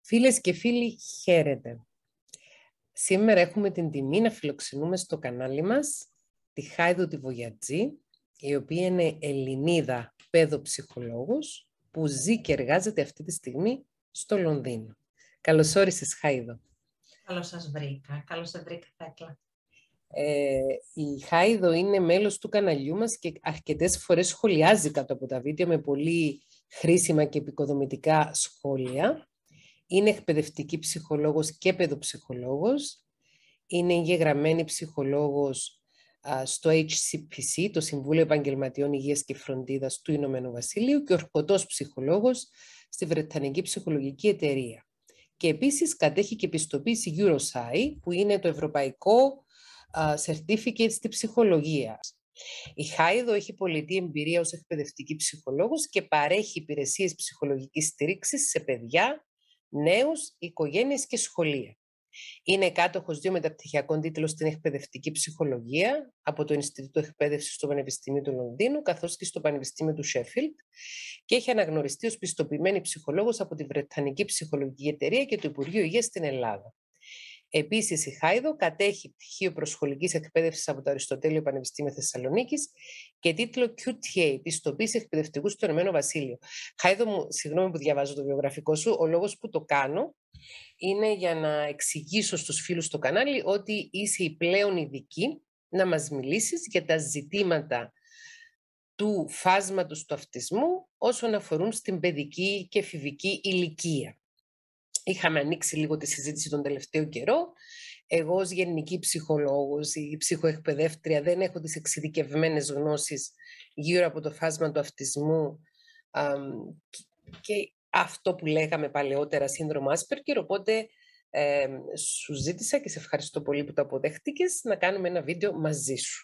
Φίλες και φίλοι, χαίρετε. Σήμερα έχουμε την τιμή να φιλοξενούμε στο κανάλι μας τη Χάιδο τη Βογιατζή, η οποία είναι Ελληνίδα παιδοψυχολόγος που ζει και εργάζεται αυτή τη στιγμή στο Λονδίνο. Καλώς όρισες, Χάιδο. Καλώς σας βρήκα. Καλώς σε βρήκα, Θέκλα. Η Χάιδο είναι μέλος του καναλιού μας και αρκετές φορές σχολιάζει κάτω από τα βίντεο με πολύ χρήσιμα και επικοδομητικά σχόλια. Είναι εκπαιδευτική ψυχολόγος και παιδοψυχολόγος. Είναι εγγεγραμμένη ψυχολόγος στο HCPC, το Συμβούλιο Επαγγελματιών Υγείας και Φροντίδας του Ηνωμένου Βασιλείου, και ορκωτός ψυχολόγος στη Βρετανική Ψυχολογική Εταιρεία. Και επίσης κατέχει και πιστοποίηση EuroPsy, που είναι το ευρωπαϊκό certificate στη ψυχολογία. Η Χάιδο έχει πολιτή εμπειρία ως εκπαιδευτική ψυχολόγος και παρέχει υπηρεσίες ψυχολογικής στήριξης σε παιδιά, νέους, οικογένειες και σχολεία. Είναι κάτοχος 2 μεταπτυχιακών τίτλων στην εκπαιδευτική ψυχολογία από το Ινστιτούτο Εκπαίδευσης στο Πανεπιστήμιο του Λονδίνου καθώς και στο Πανεπιστήμιο του Sheffield και έχει αναγνωριστεί ως πιστοποιημένη ψυχολόγος από τη Βρετανική Ψυχολογική Εταιρεία και το Υπουργείο Υγείας στην Ελλάδα. Επίσης, η Χάιδο κατέχει πτυχίο προσχολικής εκπαίδευσης από το Αριστοτέλειο Πανεπιστήμιο Θεσσαλονίκης και τίτλο QTA, πιστοποίηση εκπαιδευτικού στο Ηνωμένο Βασίλειο. Χάιδο μου, συγγνώμη που διαβάζω το βιογραφικό σου, ο λόγος που το κάνω είναι για να εξηγήσω στους φίλους στο κανάλι ότι είσαι η πλέον ειδική να μας μιλήσεις για τα ζητήματα του φάσματος του αυτισμού όσον αφορούν στην παιδική και εφηβική ηλικία. Είχαμε ανοίξει λίγο τη συζήτηση τον τελευταίο καιρό. Εγώ ως γενική ψυχολόγος ή ψυχοεκπαιδεύτρια δεν έχω τις εξειδικευμένες γνώσεις γύρω από το φάσμα του αυτισμού και αυτό που λέγαμε παλαιότερα σύνδρομο Asperger, οπότε σου ζήτησα και σε ευχαριστώ πολύ που το αποδέχτηκες να κάνουμε ένα βίντεο μαζί σου.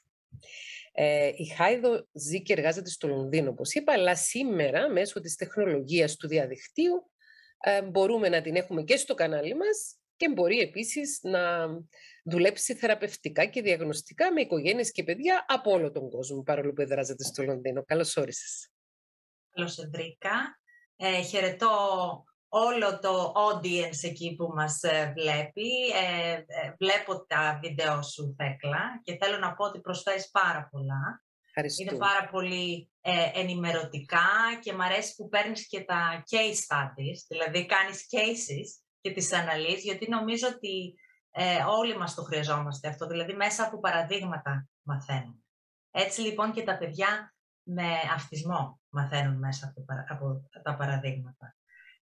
Η Χάιδο ζει και εργάζεται στο Λονδίνο, όπως είπα, αλλά σήμερα μέσω της τεχνολογίας του διαδικτύου μπορούμε να την έχουμε και στο κανάλι μας και μπορεί επίσης να δουλέψει θεραπευτικά και διαγνωστικά με οικογένειες και παιδιά από όλο τον κόσμο, παρόλο που εδράζεται στο Λονδίνο. Καλώς όρισες. Καλώς σε βρήκα. Χαιρετώ όλο το audience εκεί που μας βλέπει. Βλέπω τα βίντεο σου, Θέκλα, και θέλω να πω ότι προσφέρεις πάρα πολλά. Είναι πάρα πολύ ενημερωτικά και μ' αρέσει που παίρνεις και τα case studies, δηλαδή κάνεις cases και τις αναλύσεις, γιατί νομίζω ότι όλοι μας το χρειαζόμαστε αυτό, δηλαδή μέσα από παραδείγματα μαθαίνουν. Έτσι λοιπόν και τα παιδιά με αυτισμό μαθαίνουν μέσα από τα παραδείγματα.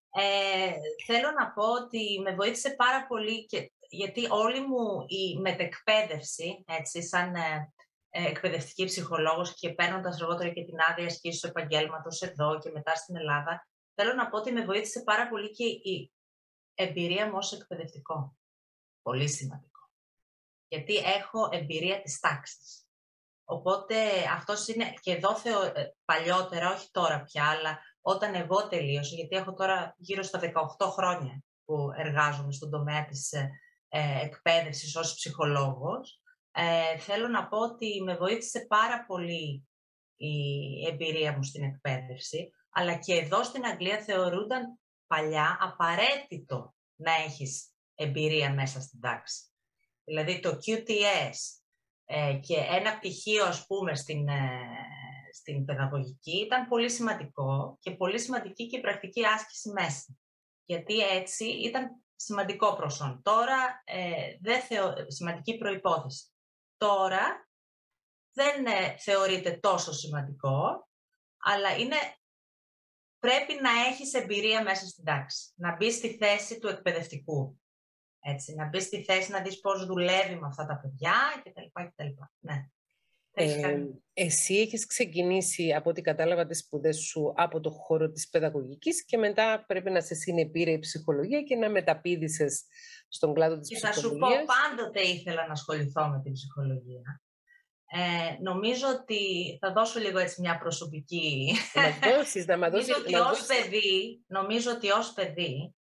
Θέλω να πω ότι με βοήθησε πάρα πολύ, γιατί όλη μου η μετεκπαίδευση, έτσι, σαν εκπαιδευτική ψυχολόγος και παίρνοντας αργότερα και την άδεια ασκήσεως του επαγγέλματος εδώ και μετά στην Ελλάδα, θέλω να πω ότι με βοήθησε πάρα πολύ και η εμπειρία μου ως εκπαιδευτικό. Πολύ σημαντικό. Γιατί έχω εμπειρία της τάξης. Οπότε αυτός είναι, και εδώ παλιότερα, όχι τώρα πια, αλλά όταν εγώ τελείωσα, γιατί έχω τώρα γύρω στα 18 χρόνια που εργάζομαι στον τομέα της εκπαίδευσης ως ψυχολόγος, θέλω να πω ότι με βοήθησε πάρα πολύ η εμπειρία μου στην εκπαίδευση, αλλά και εδώ στην Αγγλία θεωρούνταν παλιά απαραίτητο να έχεις εμπειρία μέσα στην τάξη. Δηλαδή το QTS και ένα πτυχίο, ας πούμε, στην παιδαγωγική ήταν πολύ σημαντικό και πολύ σημαντική και η πρακτική άσκηση μέσα. Γιατί έτσι ήταν σημαντικό προσόν. Τώρα σημαντική προϋπόθεση. Τώρα δεν θεωρείται τόσο σημαντικό, αλλά πρέπει να έχεις εμπειρία μέσα στην τάξη. Να μπεις στη θέση του εκπαιδευτικού. Έτσι, να μπεις στη θέση να δεις πώς δουλεύει με αυτά τα παιδιά κτλ. Ναι. Εσύ έχεις ξεκινήσει, από ό,τι κατάλαβα, τις σπουδές σου από το χώρο της παιδαγωγικής και μετά πρέπει να σε συνεπήρε η ψυχολογία και να μεταπήδησες στον κλάδο της ψυχολογίας. Και θα σου πω, πάντοτε ήθελα να ασχοληθώ με την ψυχολογία. Νομίζω ότι θα δώσω λίγο έτσι μια προσωπική... Νομίζω ότι ως παιδί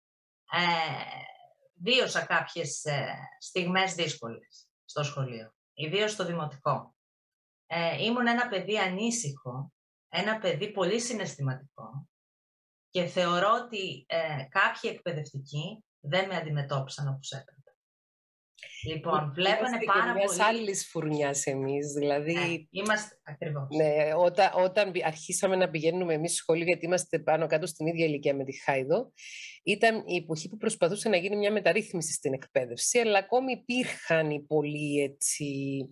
βίωσα κάποιες στιγμές δύσκολες στο σχολείο, ιδίως στο δημοτικό. Ήμουν ένα παιδί ανήσυχο, ένα παιδί πολύ συναισθηματικό Και θεωρώ ότι κάποιοι εκπαιδευτικοί δεν με αντιμετώπισαν όπως έπρεπε. Λοιπόν, βλέπανε πάρα πολύ... Είμαστε άλλης φουρνιάς εμείς, δηλαδή... είμαστε ακριβώς. Ναι, όταν αρχίσαμε να πηγαίνουμε εμείς σχολείο, γιατί είμαστε πάνω κάτω στην ίδια ηλικία με τη Χάιδο, ήταν η εποχή που προσπαθούσε να γίνει μια μεταρρύθμιση στην εκπαίδευση, αλλά ακόμη υπήρχαν οι πολύ έτσι...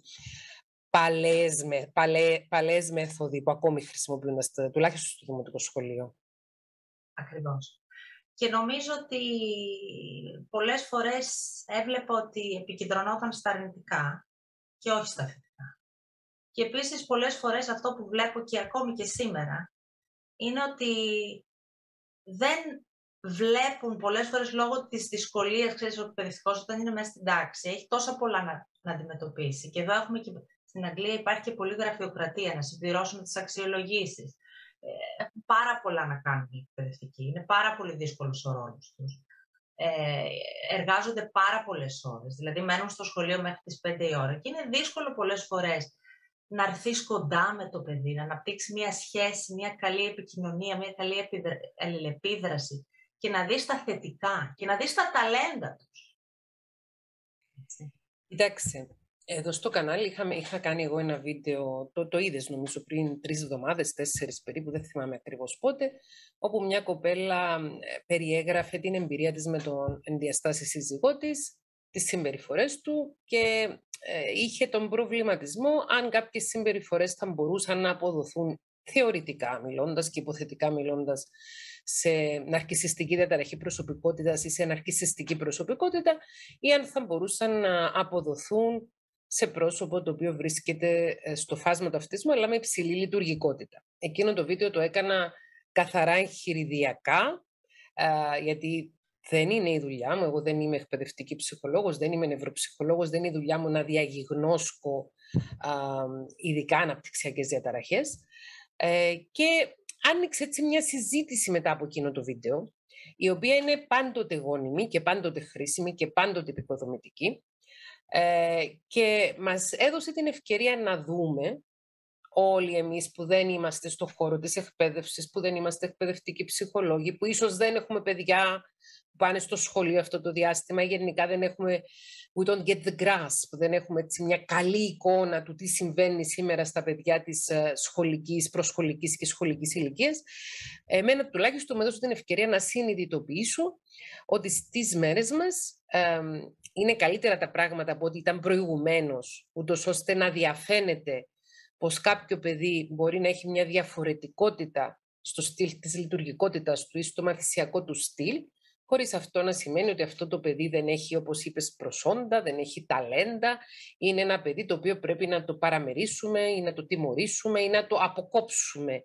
παλαιές μέθοδοι που ακόμη χρησιμοποιούνται, τουλάχιστον στο δημοτικό σχολείο. Ακριβώς. Και νομίζω ότι πολλές φορές έβλεπα ότι επικεντρωνόταν στα αρνητικά και όχι στα θετικά. Και επίσης πολλές φορές αυτό που βλέπω και ακόμη και σήμερα είναι ότι δεν βλέπουν πολλές φορές λόγω της δυσκολίας, ξέρεις, ο εκπαιδευτικός όταν είναι μέσα στην τάξη, έχει τόσα πολλά να αντιμετωπίσει. Και εδώ έχουμε και στην Αγγλία υπάρχει και πολλή γραφειοκρατία, να συμπληρώσουμε τις αξιολογήσεις. Έχουν πάρα πολλά να κάνουν οι εκπαιδευτικοί. Είναι πάρα πολύ δύσκολος ο ρόλος τους. Εργάζονται πάρα πολλές ώρες. Δηλαδή μένουν στο σχολείο μέχρι τις 5 η ώρα. Και είναι δύσκολο πολλές φορές να έρθεις κοντά με το παιδί, να αναπτύξει μια σχέση, μια καλή επικοινωνία, μια καλή αλληλεπίδραση και να δεις τα θετικά και να δεις τα ταλέντα τους. Κοιτάξτε. Εδώ στο κανάλι είχα κάνει εγώ ένα βίντεο, το είδες νομίζω πριν 3 εβδομάδες, 4 περίπου, δεν θυμάμαι ακριβώς πότε, όπου μια κοπέλα περιέγραφε την εμπειρία της με τον ενδιαστάση σύζυγό της, τις συμπεριφορές του και είχε τον προβληματισμό αν κάποιες συμπεριφορές θα μπορούσαν να αποδοθούν θεωρητικά μιλώντας και υποθετικά μιλώντας σε ναρκισσιστική διαταραχή προσωπικότητας ή σε ναρκισσιστική προσωπικότητα ή αν θα μπορούσαν να αποδοθούν σε πρόσωπο το οποίο βρίσκεται στο φάσμα του αυτισμού, αλλά με υψηλή λειτουργικότητα. Εκείνο το βίντεο το έκανα καθαρά εγχειριδιακά, γιατί δεν είναι η δουλειά μου. Εγώ δεν είμαι εκπαιδευτική ψυχολόγος, δεν είμαι νευροψυχολόγος, δεν είναι η δουλειά μου να διαγιγνώσκω ειδικά αναπτυξιακές διαταραχές. Και άνοιξε έτσι μια συζήτηση μετά από εκείνο το βίντεο, η οποία είναι πάντοτε γόνιμη και πάντοτε χρήσιμη και πάντοτε επικοδομητική. Και μας έδωσε την ευκαιρία να δούμε όλοι εμείς που δεν είμαστε στο χώρο της εκπαίδευσης, που δεν είμαστε εκπαιδευτικοί ψυχολόγοι, που ίσως δεν έχουμε παιδιά που πάνε στο σχολείο αυτό το διάστημα, γενικά δεν έχουμε, we don't get the grasp, δεν έχουμε έτσι μια καλή εικόνα του τι συμβαίνει σήμερα στα παιδιά της σχολικής, προσχολικής και σχολικής ηλικίας. Εμένα τουλάχιστον με έδωσε την ευκαιρία να συνειδητοποιήσω ότι στις μέρες μας είναι καλύτερα τα πράγματα από ό,τι ήταν προηγουμένως, ούτως ώστε να διαφαίνεται πως κάποιο παιδί μπορεί να έχει μια διαφορετικότητα στο στυλ της λειτουργικότητας του ή στο μαθησιακό του στυλ, χωρίς αυτό να σημαίνει ότι αυτό το παιδί δεν έχει, όπως είπες, προσόντα, δεν έχει ταλέντα, είναι ένα παιδί το οποίο πρέπει να το παραμερίσουμε ή να το τιμωρήσουμε ή να το αποκόψουμε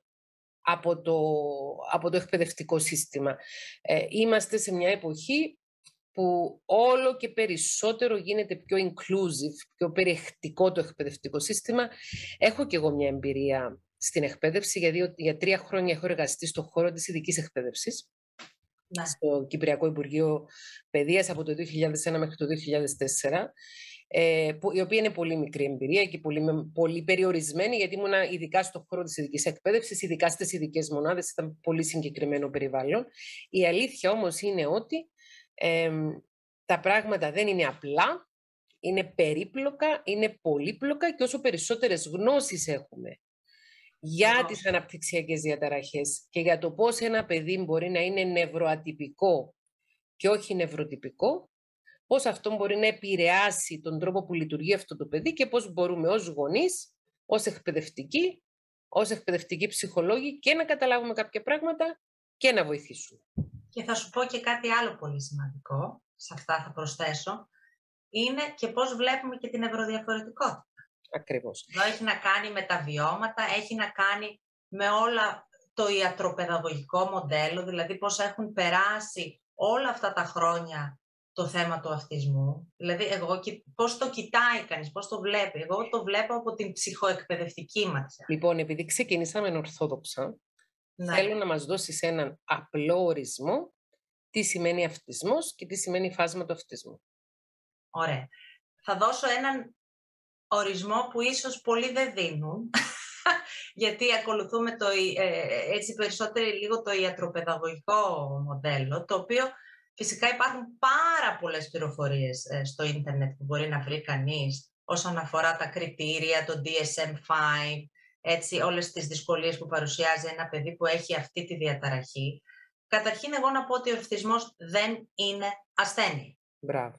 από το εκπαιδευτικό σύστημα. Είμαστε σε μια εποχή που όλο και περισσότερο γίνεται πιο inclusive, πιο περιεκτικό το εκπαιδευτικό σύστημα. Έχω και εγώ μια εμπειρία στην εκπαίδευση, γιατί για 3 χρόνια έχω εργαστεί στον χώρο της ειδικής εκπαίδευσης, στο Κυπριακό Υπουργείο Παιδείας από το 2001 μέχρι το 2004, η οποία είναι πολύ μικρή εμπειρία και πολύ περιορισμένη, γιατί ήμουν ειδικά στον χώρο της ειδικής εκπαίδευσης, ειδικά στις ειδικές μονάδες, ήταν πολύ συγκεκριμένο περιβάλλον. Η αλήθεια όμως είναι ότι τα πράγματα δεν είναι απλά, είναι περίπλοκα, είναι πολύπλοκα και όσο περισσότερες γνώσεις έχουμε για τις αναπτυξιακές διαταραχές και για το πώς ένα παιδί μπορεί να είναι νευροατυπικό και όχι νευροτυπικό, πώς αυτό μπορεί να επηρεάσει τον τρόπο που λειτουργεί αυτό το παιδί και πώς μπορούμε ως γονείς, ως εκπαιδευτικοί ψυχολόγοι και να καταλάβουμε κάποια πράγματα και να βοηθήσουμε. Και θα σου πω και κάτι άλλο πολύ σημαντικό, σε αυτά θα προσθέσω, είναι και πώς βλέπουμε και την ευρωδιαφορετικότητα. Ακριβώς. Εδώ έχει να κάνει με τα βιώματα, έχει να κάνει με όλα το ιατροπαιδαγωγικό μοντέλο, δηλαδή πώς έχουν περάσει όλα αυτά τα χρόνια το θέμα του αυτισμού. Δηλαδή, πώς το κοιτάει κανείς, πώς το βλέπει. Εγώ το βλέπω από την ψυχοεκπαιδευτική ματιά. Λοιπόν, επειδή ξεκινήσαμε ορθόδοξα, θέλω να μας δώσεις έναν απλό ορισμό τι σημαίνει αυτισμός και τι σημαίνει φάσμα του αυτισμού. Ωραία. Θα δώσω έναν ορισμό που ίσως πολλοί δεν δίνουν, γιατί ακολουθούμε έτσι περισσότερο λίγο το ιατροπαιδαγωγικό μοντέλο, το οποίο φυσικά υπάρχουν πάρα πολλές πληροφορίες στο ίντερνετ που μπορεί να βρει κανείς όσον αφορά τα κριτήρια, το DSM-5, έτσι, όλες τις δυσκολίες που παρουσιάζει ένα παιδί που έχει αυτή τη διαταραχή. Καταρχήν, εγώ να πω ότι ο αυτισμός δεν είναι ασθένεια. Μπράβο.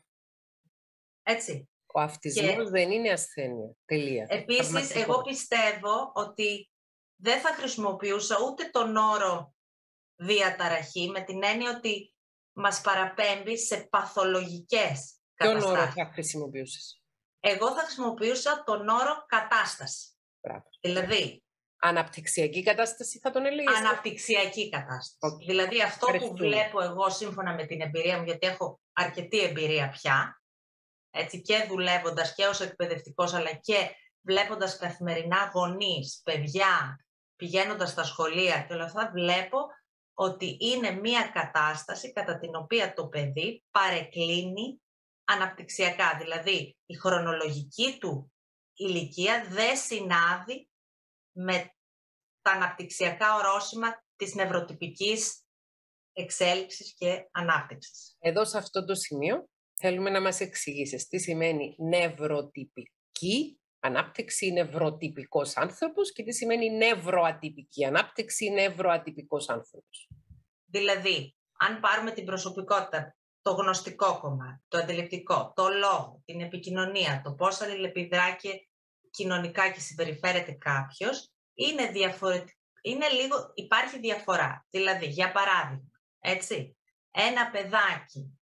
Έτσι. Ο αυτισμός δεν είναι ασθένεια. Τελεία. Επίσης, εγώ πιστεύω ότι δεν θα χρησιμοποιούσα ούτε τον όρο διαταραχή, με την έννοια ότι μας παραπέμπει σε παθολογικές καταστάσεις. Ποιον όρο θα χρησιμοποιούσες? Εγώ θα χρησιμοποιούσα τον όρο κατάσταση. Μπράβο. Δηλαδή, αναπτυξιακή κατάσταση θα τον έλεγες? Αναπτυξιακή κατάσταση. Okay. Δηλαδή αυτό που βλέπω εγώ σύμφωνα με την εμπειρία μου, γιατί έχω αρκετή εμπειρία πια, έτσι, και δουλεύοντας και ως εκπαιδευτικός, αλλά και βλέποντας καθημερινά γονείς, παιδιά, πηγαίνοντας στα σχολεία και όλα αυτά, βλέπω ότι είναι μία κατάσταση κατά την οποία το παιδί παρεκκλίνει αναπτυξιακά. Δηλαδή, η χρονολογική του ηλικία δεν συνάδει με τα αναπτυξιακά ορόσημα της νευροτυπικής εξέλιξης και ανάπτυξης. Εδώ σε αυτό το σημείο θέλουμε να μας εξηγήσεις τι σημαίνει νευροτυπική ανάπτυξη, νευροτυπικός άνθρωπος, και τι σημαίνει νευροατυπική ανάπτυξη, νευροατυπικός άνθρωπος. Δηλαδή, αν πάρουμε την προσωπικότητα, το γνωστικό κομμάτι, το αντιληπτικό, το λόγο, την επικοινωνία, το πώς αλληλεπιδρά και κοινωνικά και συμπεριφέρεται κάποιος, είναι διαφορετικό. Υπάρχει διαφορά. Δηλαδή, για παράδειγμα, έτσι, ένα παιδάκι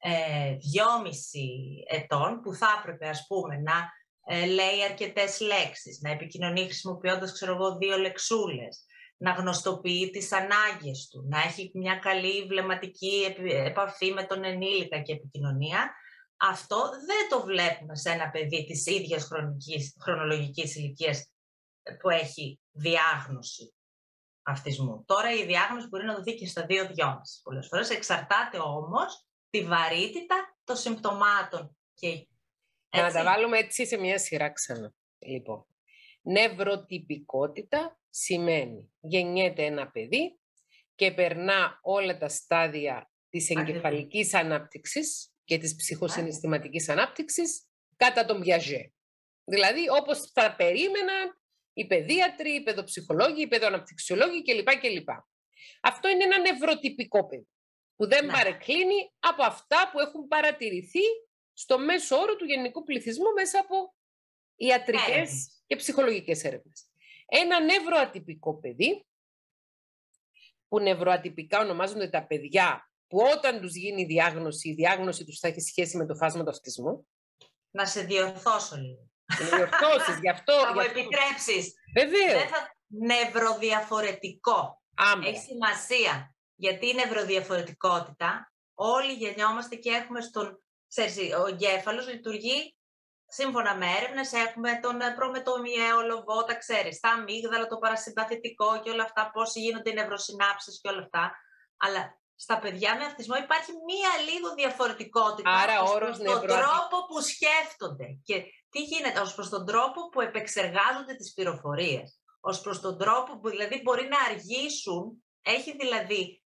2,5 ετών που θα έπρεπε, ας πούμε, να λέει αρκετές λέξεις, να επικοινωνεί χρησιμοποιώντας, ξέρω εγώ, 2 λεξούλες, να γνωστοποιεί τις ανάγκες του, να έχει μια καλή βλεμματική επαφή με τον ενήλικα και επικοινωνία, αυτό δεν το βλέπουμε σε ένα παιδί της ίδιας χρονολογικής ηλικίας που έχει διάγνωση αυτισμού. Τώρα η διάγνωση μπορεί να δοθεί και στα 2-2,5. Πολλές φορές εξαρτάται όμως τη βαρύτητα των συμπτωμάτων. Να τα βάλουμε έτσι σε μια σειρά ξανά. Λοιπόν, νευροτυπικότητα σημαίνει γεννιέται ένα παιδί και περνά όλα τα στάδια της εγκεφαλικής ανάπτυξης και της ψυχοσυναισθηματικής ανάπτυξης κατά τον Πιαζέ. Δηλαδή, όπως θα περίμεναν οι παιδίατροι, οι παιδοψυχολόγοι, οι παιδοαναπτυξιολόγοι κλπ. Αυτό είναι ένα νευροτυπικό παιδί που δεν παρεκκλίνει από αυτά που έχουν παρατηρηθεί στο μέσο όρο του γενικού πληθυσμού μέσα από ιατρικές και ψυχολογικές έρευνες. Ένα νευροατυπικό παιδί, που νευροατυπικά ονομάζονται τα παιδιά που όταν τους γίνει η διάγνωση τους θα έχει σχέση με το φάσμα του αυτισμού. Να σε διορθώσω λίγο. Να διορθώσεις, γι' αυτό... Θα μου επιτρέψεις. Βεβαίως. Δεν θα... Νευροδιαφορετικό. Έχει σημασία. Γιατί η νευροδιαφορετικότητα, όλοι γεννιόμαστε και έχουμε ο εγκέφαλος λειτουργεί σύμφωνα με έρευνες, έχουμε τον προμετωμιαίο λοβό, τα ξέρεις, τα αμύγδαλα, το παρασυμπαθητικό και όλα αυτά, πώς γίνονται οι νευροσυνάψεις και όλα αυτά. Αλλά στα παιδιά με αυτισμό υπάρχει μία λίγο διαφορετικότητα. Άρα ως προς τον τρόπο που σκέφτονται και τι γίνεται, ως προς τον τρόπο που επεξεργάζονται τις πληροφορίες, ως προς τον τρόπο που δηλαδή μπορεί να αργήσουν, έχει δηλαδή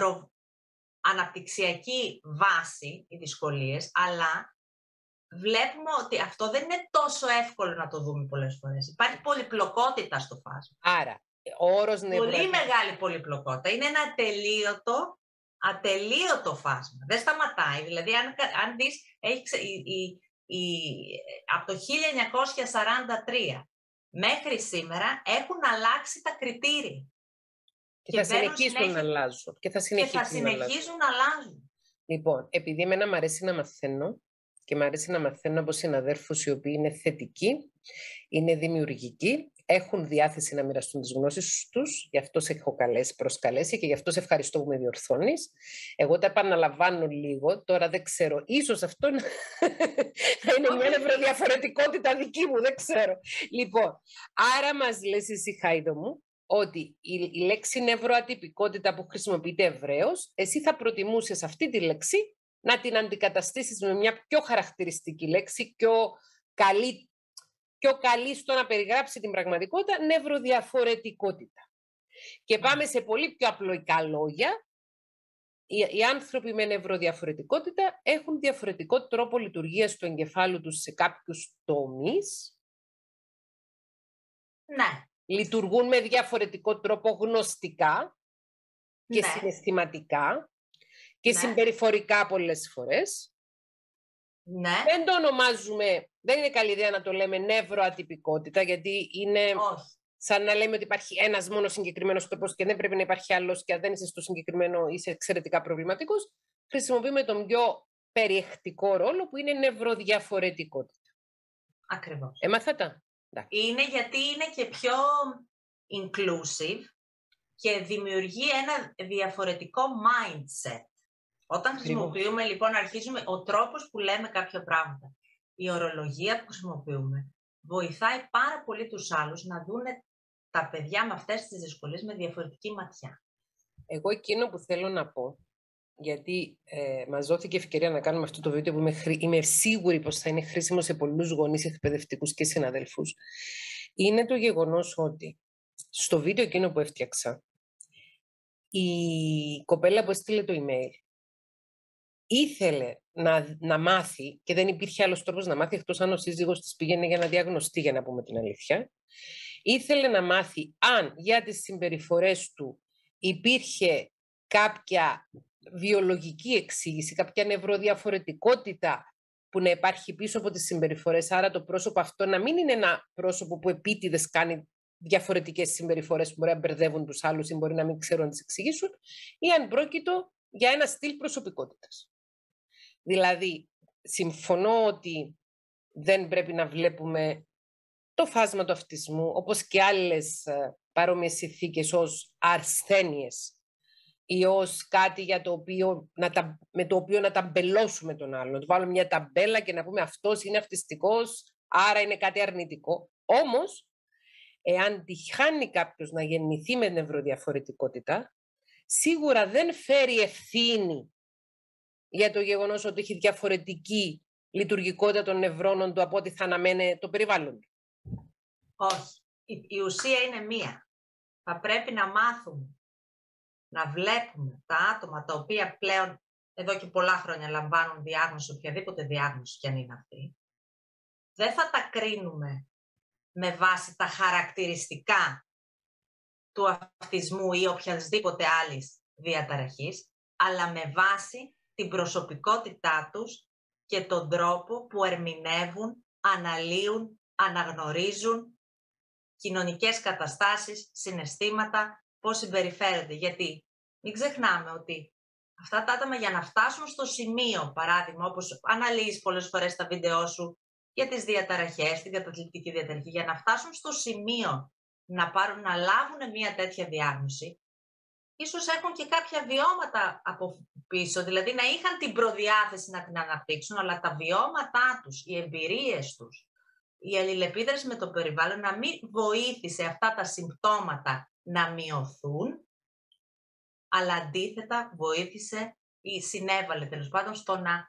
αναπτυξιακή βάση οι δυσκολίες, αλλά βλέπουμε ότι αυτό δεν είναι τόσο εύκολο να το δούμε πολλές φορές. Υπάρχει πολυπλοκότητα στο φάσμα. Άρα, ο όρος πολύ μεγάλη πολυπλοκότητα. Είναι ένα ατελείωτο φάσμα. Δεν σταματάει. Δηλαδή, αν δεις, από το 1943 μέχρι σήμερα έχουν αλλάξει τα κριτήρια. Και θα συνεχίσουν να αλλάζουν. Και θα συνεχίσουν να αλλάζουν. Λοιπόν, επειδή εμένα μου αρέσει να μαθαίνω και μου αρέσει να μαθαίνω από συναδέρφους οι οποίοι είναι θετικοί, είναι δημιουργικοί, έχουν διάθεση να μοιραστούν τις γνώσεις τους, γι' αυτό σε έχω προσκαλέσει και γι' αυτό σε ευχαριστώ που με διορθώνεις. Εγώ τα επαναλαμβάνω λίγο, τώρα δεν ξέρω, ίσως αυτό να είναι μια νευροδιαφορετικότητα δική μου, δεν ξέρω. Λοιπόν, άρα μας λες εσύ, Χάιδο μου, ότι η λέξη νευροατυπικότητα που χρησιμοποιείται ευρέως, εσύ θα προτιμούσες αυτή τη λέξη να την αντικαταστήσεις με μια πιο χαρακτηριστική λέξη, πιο καλή, πιο καλή στο να περιγράψει την πραγματικότητα, νευροδιαφορετικότητα. Και πάμε σε πολύ πιο απλοϊκά λόγια. Οι άνθρωποι με νευροδιαφορετικότητα έχουν διαφορετικό τρόπο λειτουργίας του εγκεφάλου τους σε κάποιους τομείς. Ναι. Λειτουργούν με διαφορετικό τρόπο γνωστικά και συναισθηματικά και συμπεριφορικά πολλές φορές. Ναι. Δεν το ονομάζουμε, δεν είναι καλή ιδέα να το λέμε νευροατυπικότητα, γιατί είναι σαν να λέμε ότι υπάρχει ένας μόνο συγκεκριμένος τρόπος και δεν πρέπει να υπάρχει άλλος, και αν δεν είσαι στο συγκεκριμένο είσαι εξαιρετικά προβληματικός. Χρησιμοποιούμε τον πιο περιεχτικό ρόλο που είναι νευροδιαφορετικότητα. Ακριβώς. Έμαθα τα. Είναι γιατί είναι και πιο inclusive και δημιουργεί ένα διαφορετικό mindset. Όταν χρησιμοποιούμε, λοιπόν, αρχίζουμε ο τρόπος που λέμε κάποια πράγματα, η ορολογία που χρησιμοποιούμε, βοηθάει πάρα πολύ τους άλλους να δούνε τα παιδιά με αυτές τις δυσκολίες με διαφορετική ματιά. Εγώ εκείνο που θέλω να πω, γιατί μας δόθηκε ευκαιρία να κάνουμε αυτό το βίντεο που είμαι σίγουρη πως θα είναι χρήσιμο σε πολλούς γονείς, εκπαιδευτικούς και συναδέλφους, είναι το γεγονός ότι στο βίντεο εκείνο που έφτιαξα, η κοπέλα που έστειλε το email ήθελε να μάθει, και δεν υπήρχε άλλος τρόπος να μάθει εκτός αν ο σύζυγος της πήγαινε για να διαγνωστεί, για να πούμε την αλήθεια. Ήθελε να μάθει αν για τις συμπεριφορές του υπήρχε κάποια βιολογική εξήγηση, κάποια νευροδιαφορετικότητα που να υπάρχει πίσω από τις συμπεριφορές, άρα το πρόσωπο αυτό να μην είναι ένα πρόσωπο που επίτηδες κάνει διαφορετικές συμπεριφορές που μπορεί να μπερδεύουν τους άλλους ή μπορεί να μην ξέρουν να τις εξηγήσουν, ή αν πρόκειτο για ένα στυλ προσωπικότητας. Δηλαδή, συμφωνώ ότι δεν πρέπει να βλέπουμε το φάσμα του αυτισμού, όπως και άλλες παρόμοιες συνθήκες, ως ασθένειες ή ως κάτι για το οποίο με το οποίο να ταμπελώσουμε τον άλλον. Να του βάλουμε μια ταμπέλα και να πούμε αυτός είναι αυτιστικός, άρα είναι κάτι αρνητικό. Όμως, εάν τυχάνει κάποιος να γεννηθεί με νευροδιαφορετικότητα, σίγουρα δεν φέρει ευθύνη για το γεγονός ότι έχει διαφορετική λειτουργικότητα των νευρώνων του από ό,τι θα αναμένει το περιβάλλον του. Όχι. Η ουσία είναι μία. Θα πρέπει να μάθουμε να βλέπουμε τα άτομα τα οποία πλέον εδώ και πολλά χρόνια λαμβάνουν διάγνωση, οποιαδήποτε διάγνωση κι αν είναι αυτή. Δεν θα τα κρίνουμε με βάση τα χαρακτηριστικά του αυτισμού ή οποιασδήποτε άλλης διαταραχής, αλλά με βάση την προσωπικότητά τους και τον τρόπο που ερμηνεύουν, αναλύουν, αναγνωρίζουν κοινωνικές καταστάσεις, συναισθήματα, πώς συμπεριφέρονται. Γιατί μην ξεχνάμε ότι αυτά τα άτομα για να φτάσουν στο σημείο, παράδειγμα, όπως αναλύεις πολλές φορές τα βίντεό σου για τις διαταραχές, την καταθλιπτική διαταραχή, για να φτάσουν στο σημείο να λάβουν μια τέτοια διάγνωση, ίσως έχουν και κάποια βιώματα από πίσω, δηλαδή να είχαν την προδιάθεση να την αναπτύξουν, αλλά τα βιώματά τους, οι εμπειρίες τους, η αλληλεπίδραση με το περιβάλλον να μην βοήθησε αυτά τα συμπτώματα να μειωθούν, αλλά αντίθετα βοήθησε ή συνέβαλε τέλος πάντων στο να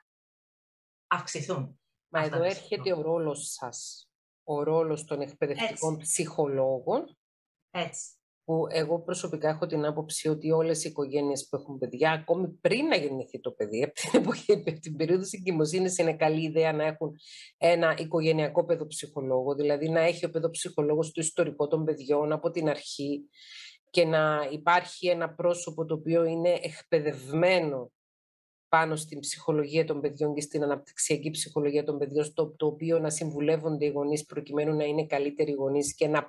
αυξηθούν. Μα εδώ έρχεται ο ρόλος σας, ο ρόλος των εκπαιδευτικών ψυχολόγων. Έτσι. Που εγώ προσωπικά έχω την άποψη ότι όλες οι οικογένειες που έχουν παιδιά, ακόμη πριν να γεννηθεί το παιδί, από την περίοδο της εγκυμοσύνης, είναι καλή ιδέα να έχουν ένα οικογενειακό παιδοψυχολόγο, δηλαδή να έχει ο παιδοψυχολόγος το ιστορικό των παιδιών από την αρχή και να υπάρχει ένα πρόσωπο το οποίο είναι εκπαιδευμένο πάνω στην ψυχολογία των παιδιών και στην αναπτυξιακή ψυχολογία των παιδιών, το οποίο να συμβουλεύονται οι γονείς προκειμένου να είναι καλύτεροι γονείς και να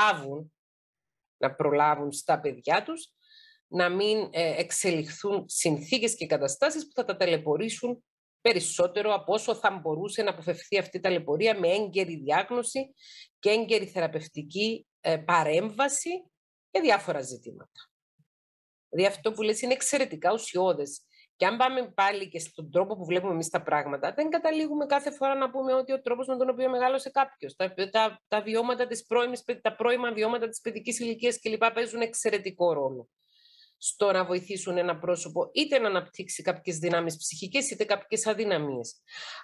προλάβουν στα παιδιά τους, να μην εξελιχθούν συνθήκες και καταστάσεις που θα τα ταλαιπωρήσουν περισσότερο από όσο θα μπορούσε να αποφευθεί αυτή η ταλαιπωρία με έγκαιρη διάγνωση και έγκαιρη θεραπευτική παρέμβαση για διάφορα ζητήματα. Δηλαδή αυτό που λες είναι εξαιρετικά ουσιώδες. Και αν πάμε πάλι και στον τρόπο που βλέπουμε εμείς τα πράγματα, δεν καταλήγουμε κάθε φορά να πούμε ότι ο τρόπος με τον οποίο μεγάλωσε κάποιος, τα βιώματα της τα πρώιμα βιώματα της παιδικής ηλικίας κλπ. Παίζουν εξαιρετικό ρόλο στο να βοηθήσουν ένα πρόσωπο είτε να αναπτύξει κάποιες δυνάμεις ψυχικές είτε κάποιες αδυναμίες.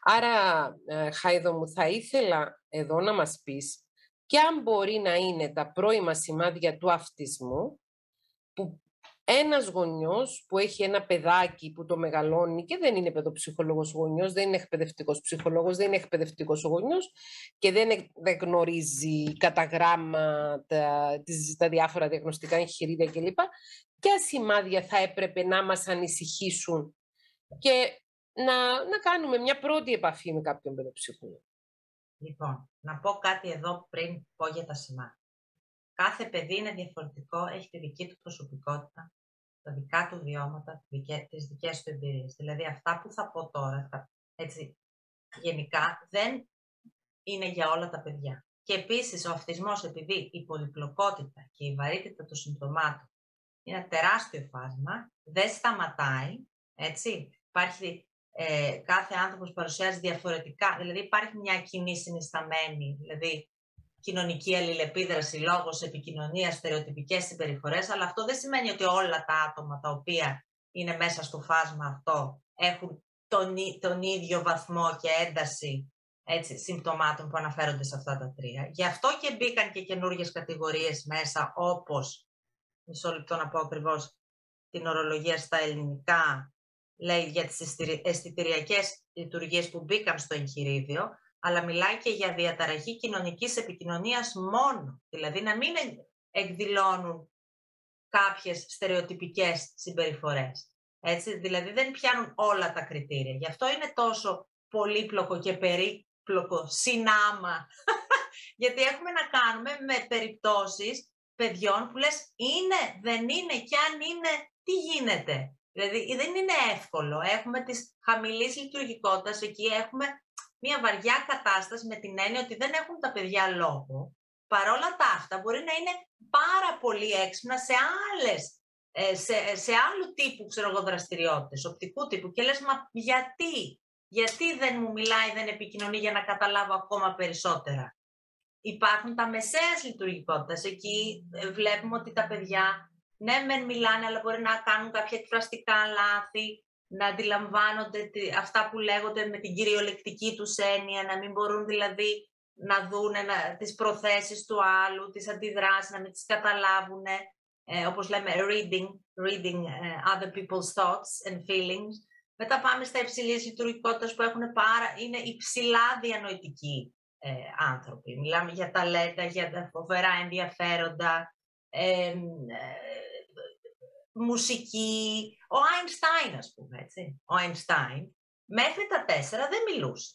Άρα, Χάιδο μου, θα ήθελα εδώ να μας πεις και αν μπορεί να είναι τα πρώιμα σημάδια του αυτισμού που ένας γονιός που έχει ένα παιδάκι που το μεγαλώνει και δεν είναι παιδοψυχολόγος γονιός, δεν είναι εκπαιδευτικός ψυχολόγος, δεν είναι εκπαιδευτικός γονιός και δεν γνωρίζει κατά γράμμα τα διάφορα διαγνωστικά εγχειρίδια κλπ. Ποια σημάδια θα έπρεπε να μας ανησυχήσουν και να κάνουμε μια πρώτη επαφή με κάποιον παιδοψυχολόγο. Λοιπόν, να πω κάτι εδώ πριν πω για τα σημάδια. Κάθε παιδί είναι διαφορετικό, έχει τη δική του προσωπικότητα, τα δικά του βιώματα, τις δικές του εμπειρίες. Δηλαδή αυτά που θα πω τώρα, έτσι, γενικά, δεν είναι για όλα τα παιδιά. Και επίσης ο αυτισμός, επειδή η πολυπλοκότητα και η βαρύτητα των συμπτωμάτων είναι ένα τεράστιο φάσμα, δεν σταματάει, έτσι. Υπάρχει, κάθε άνθρωπος παρουσιάζει διαφορετικά, δηλαδή υπάρχει μια κοινή συνισταμένη, δηλαδή κοινωνική αλληλεπίδραση, λόγος, επικοινωνία, στερεοτυπικές συμπεριφορές, αλλά αυτό δεν σημαίνει ότι όλα τα άτομα τα οποία είναι μέσα στο φάσμα αυτό έχουν τον ίδιο βαθμό και ένταση, έτσι, συμπτωμάτων που αναφέρονται σε αυτά τα τρία. Γι' αυτό και μπήκαν και καινούργιες κατηγορίες μέσα, όπως, μισό λεπτό να πω ακριβώς την ορολογία στα ελληνικά, λέει για τις αισθητηριακές λειτουργίες που μπήκαν στο εγχειρίδιο, αλλά μιλάει και για διαταραχή κοινωνικής επικοινωνίας μόνο. Δηλαδή να μην εκδηλώνουν κάποιες στερεοτυπικές συμπεριφορές. Έτσι, δηλαδή δεν πιάνουν όλα τα κριτήρια. Γι' αυτό είναι τόσο πολύπλοκο και περίπλοκο συνάμα. Γιατί έχουμε να κάνουμε με περιπτώσεις παιδιών που λες είναι, δεν είναι και αν είναι, τι γίνεται. Δηλαδή δεν είναι εύκολο. Έχουμε τις χαμηλής λειτουργικότητας, εκεί έχουμε μια βαριά κατάσταση με την έννοια ότι δεν έχουν τα παιδιά λόγο. Παρόλα τα αυτά μπορεί να είναι πάρα πολύ έξυπνα σε άλλου τύπου δραστηριότητες, οπτικού τύπου. Και λες, μα γιατί δεν μου μιλάει, δεν επικοινωνεί για να καταλάβω ακόμα περισσότερα. Υπάρχουν τα μεσαίας λειτουργικότητας. Εκεί βλέπουμε ότι τα παιδιά, ναι μεν μιλάνε, αλλά μπορεί να κάνουν κάποια εκφραστικά λάθη, να αντιλαμβάνονται αυτά που λέγονται με την κυριολεκτική τους έννοια, να μην μπορούν δηλαδή να δουν τις προθέσεις του άλλου, τις αντιδράσεις, να μην τις καταλάβουν, όπως λέμε reading other people's thoughts and feelings. Μετά πάμε στα υψηλής λειτουργικότητας που είναι υψηλά διανοητικοί άνθρωποι. Μιλάμε για ταλέντα, για τα φοβερά ενδιαφέροντα, μουσική. Ο Einstein, ας πούμε, έτσι. Ο Einstein μέχρι τα 4 δεν μιλούσε.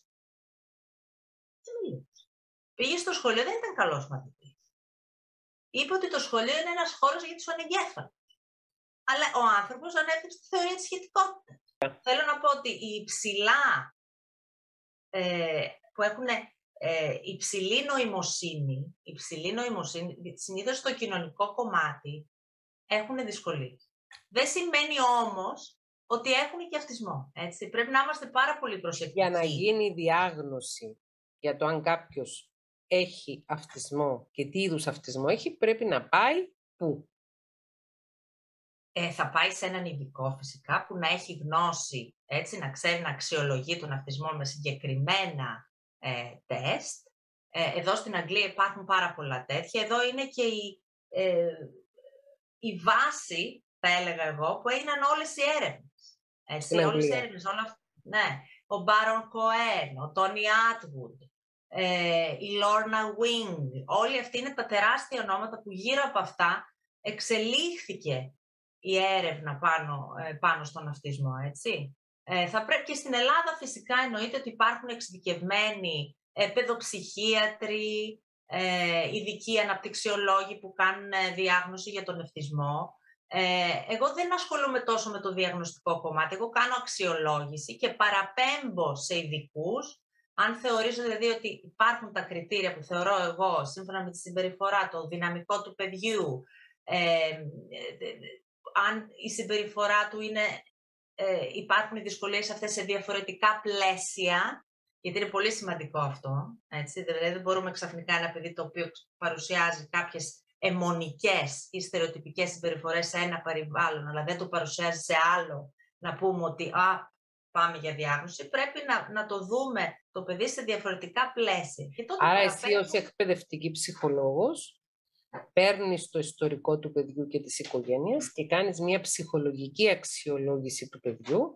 Πήγε στο σχολείο, δεν ήταν καλός μαθητής. Είπε ότι το σχολείο είναι ένας χώρος για τους ανεγκέφαλους. Αλλά ο άνθρωπος ανέφερε τη θεωρία της σχετικότητας. Θέλω να πω ότι οι υψηλά που έχουν υψηλή νοημοσύνη, συνήθως στο κοινωνικό κομμάτι, έχουν δυσκολίες. Δεν σημαίνει όμως ότι έχουν και αυτισμό. Έτσι. Πρέπει να είμαστε πάρα πολύ προσεκτικοί. Για να γίνει διάγνωση για το αν κάποιος έχει αυτισμό και τι είδους αυτισμό έχει, πρέπει να πάει πού? Θα πάει σε έναν ειδικό φυσικά που να έχει γνώση, έτσι, να ξέρει να αξιολογεί τον αυτισμό με συγκεκριμένα τεστ. Εδώ στην Αγγλία υπάρχουν πάρα πολλά τέτοια. Εδώ είναι και η βάση, θα έλεγα εγώ, που έγιναν όλες οι έρευνες. Έτσι, όλες οι έρευνες, ναι. Ο Μπάρον Κοέν, ο Τόνι Άτγουντ, η Λόρνα Wing, όλοι αυτοί είναι τα τεράστια ονόματα που γύρω από αυτά εξελίχθηκε η έρευνα πάνω στον αυτισμό, έτσι. Θα πρέπει και στην Ελλάδα φυσικά εννοείται ότι υπάρχουν εξειδικευμένοι παιδοψυχίατροι, ειδικοί αναπτυξιολόγοι που κάνουν διάγνωση για τον αυτισμό. Εγώ δεν ασχολούμαι τόσο με το διαγνωστικό κομμάτι, εγώ κάνω αξιολόγηση και παραπέμπω σε ειδικούς, αν θεωρήσω δηλαδή ότι υπάρχουν τα κριτήρια που θεωρώ εγώ, σύμφωνα με τη συμπεριφορά, το δυναμικό του παιδιού, αν η συμπεριφορά του υπάρχουν οι δυσκολίες αυτές σε διαφορετικά πλαίσια, γιατί είναι πολύ σημαντικό αυτό, έτσι, δηλαδή δεν μπορούμε ξαφνικά ένα παιδί το οποίο παρουσιάζει κάποιες αιμονικές ή στερεοτυπικές συμπεριφορές σε ένα περιβάλλον, αλλά δεν το παρουσιάζει σε άλλο, να πούμε ότι πάμε για διάγνωση, πρέπει να το δούμε το παιδί σε διαφορετικά πλαίσια. Και τότε άρα εσύ ως εκπαιδευτική ψυχολόγος παίρνεις το ιστορικό του παιδιού και της οικογένειας και κάνεις μια ψυχολογική αξιολόγηση του παιδιού.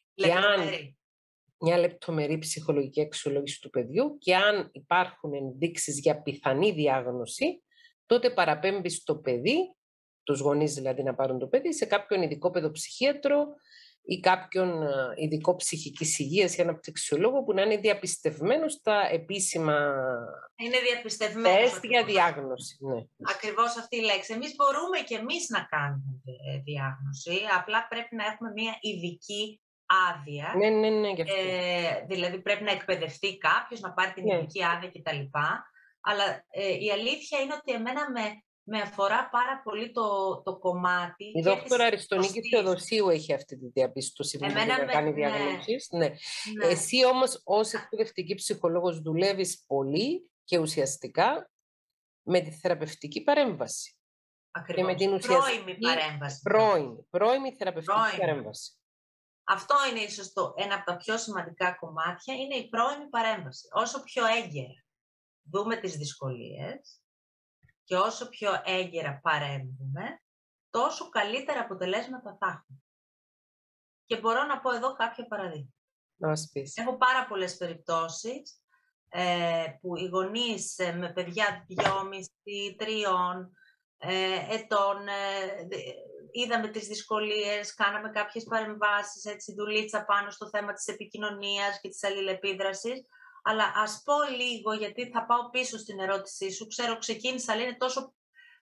Μια λεπτομερή ψυχολογική αξιολόγηση του παιδιού, και αν υπάρχουν ενδείξεις για πιθανή διάγνωση, τότε παραπέμπεις το παιδί, τους γονείς δηλαδή να πάρουν το παιδί, σε κάποιον ειδικό παιδοψυχίατρο ή κάποιον ειδικό ψυχικής υγείας ή αναπτυξιολόγο που να είναι διαπιστευμένο στα επίσημα τεστ για διάγνωση. Ναι. Ακριβώς αυτή η λέξη. Εμείς μπορούμε και εμείς να κάνουμε διάγνωση, απλά πρέπει να έχουμε μια ειδική άδεια. Ναι, γι' αυτό. Δηλαδή πρέπει να εκπαιδευτεί κάποιος, να πάρει την ειδική άδεια κτλ. Αλλά η αλήθεια είναι ότι εμένα με αφορά πάρα πολύ το κομμάτι. Η δόκτωρα Αριστονίκη Θεοδοσίου έχει αυτή τη διαπίστωση που μπορεί να κάνει διαγνώσεις. Ναι. Εσύ όμως ως εκπαιδευτική ψυχολόγος δουλεύεις πολύ και ουσιαστικά με τη θεραπευτική παρέμβαση. Ακριβώς. Και με την πρώιμη παρέμβαση. Πρώιμη θεραπευτική παρέμβαση. Αυτό είναι ίσως ένα από τα πιο σημαντικά κομμάτια, είναι η πρώιμη παρέμβαση. Όσο πιο έγκαιρα δούμε τις δυσκολίες και όσο πιο έγκαιρα παρέμβουμε, τόσο καλύτερα αποτελέσματα θα έχουμε. Και μπορώ να πω εδώ κάποια παραδείγματα. Έχω πάρα πολλές περιπτώσεις που οι γονείς με παιδιά 2,5-3 ετών, είδαμε τις δυσκολίες, κάναμε κάποιες παρεμβάσεις, έτσι, δουλίτσα πάνω στο θέμα της επικοινωνίας και της αλληλεπίδρασης. Αλλά ας πω λίγο, γιατί θα πάω πίσω στην ερώτησή σου. Ξέρω, ξεκίνησα, αλλά είναι τόσο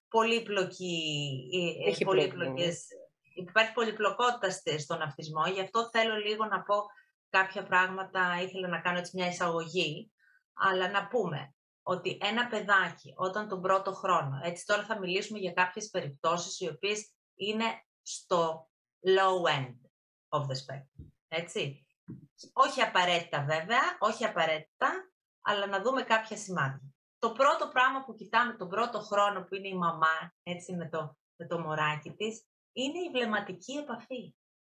υπάρχει πολυπλοκότητα στον αυτισμό. Γι' αυτό θέλω λίγο να πω κάποια πράγματα, ήθελα να κάνω έτσι μια εισαγωγή. Αλλά να πούμε ότι ένα παιδάκι όταν τον πρώτο χρόνο, έτσι τώρα θα μιλήσουμε για κάποιες περιπτώσεις οι οποίες είναι στο low end of the spectrum, έτσι. Όχι απαραίτητα βέβαια, όχι απαραίτητα, αλλά να δούμε κάποια σημάδια. Το πρώτο πράγμα που κοιτάμε τον πρώτο χρόνο που είναι η μαμά, έτσι με το μωράκι της, είναι η βλεμματική επαφή.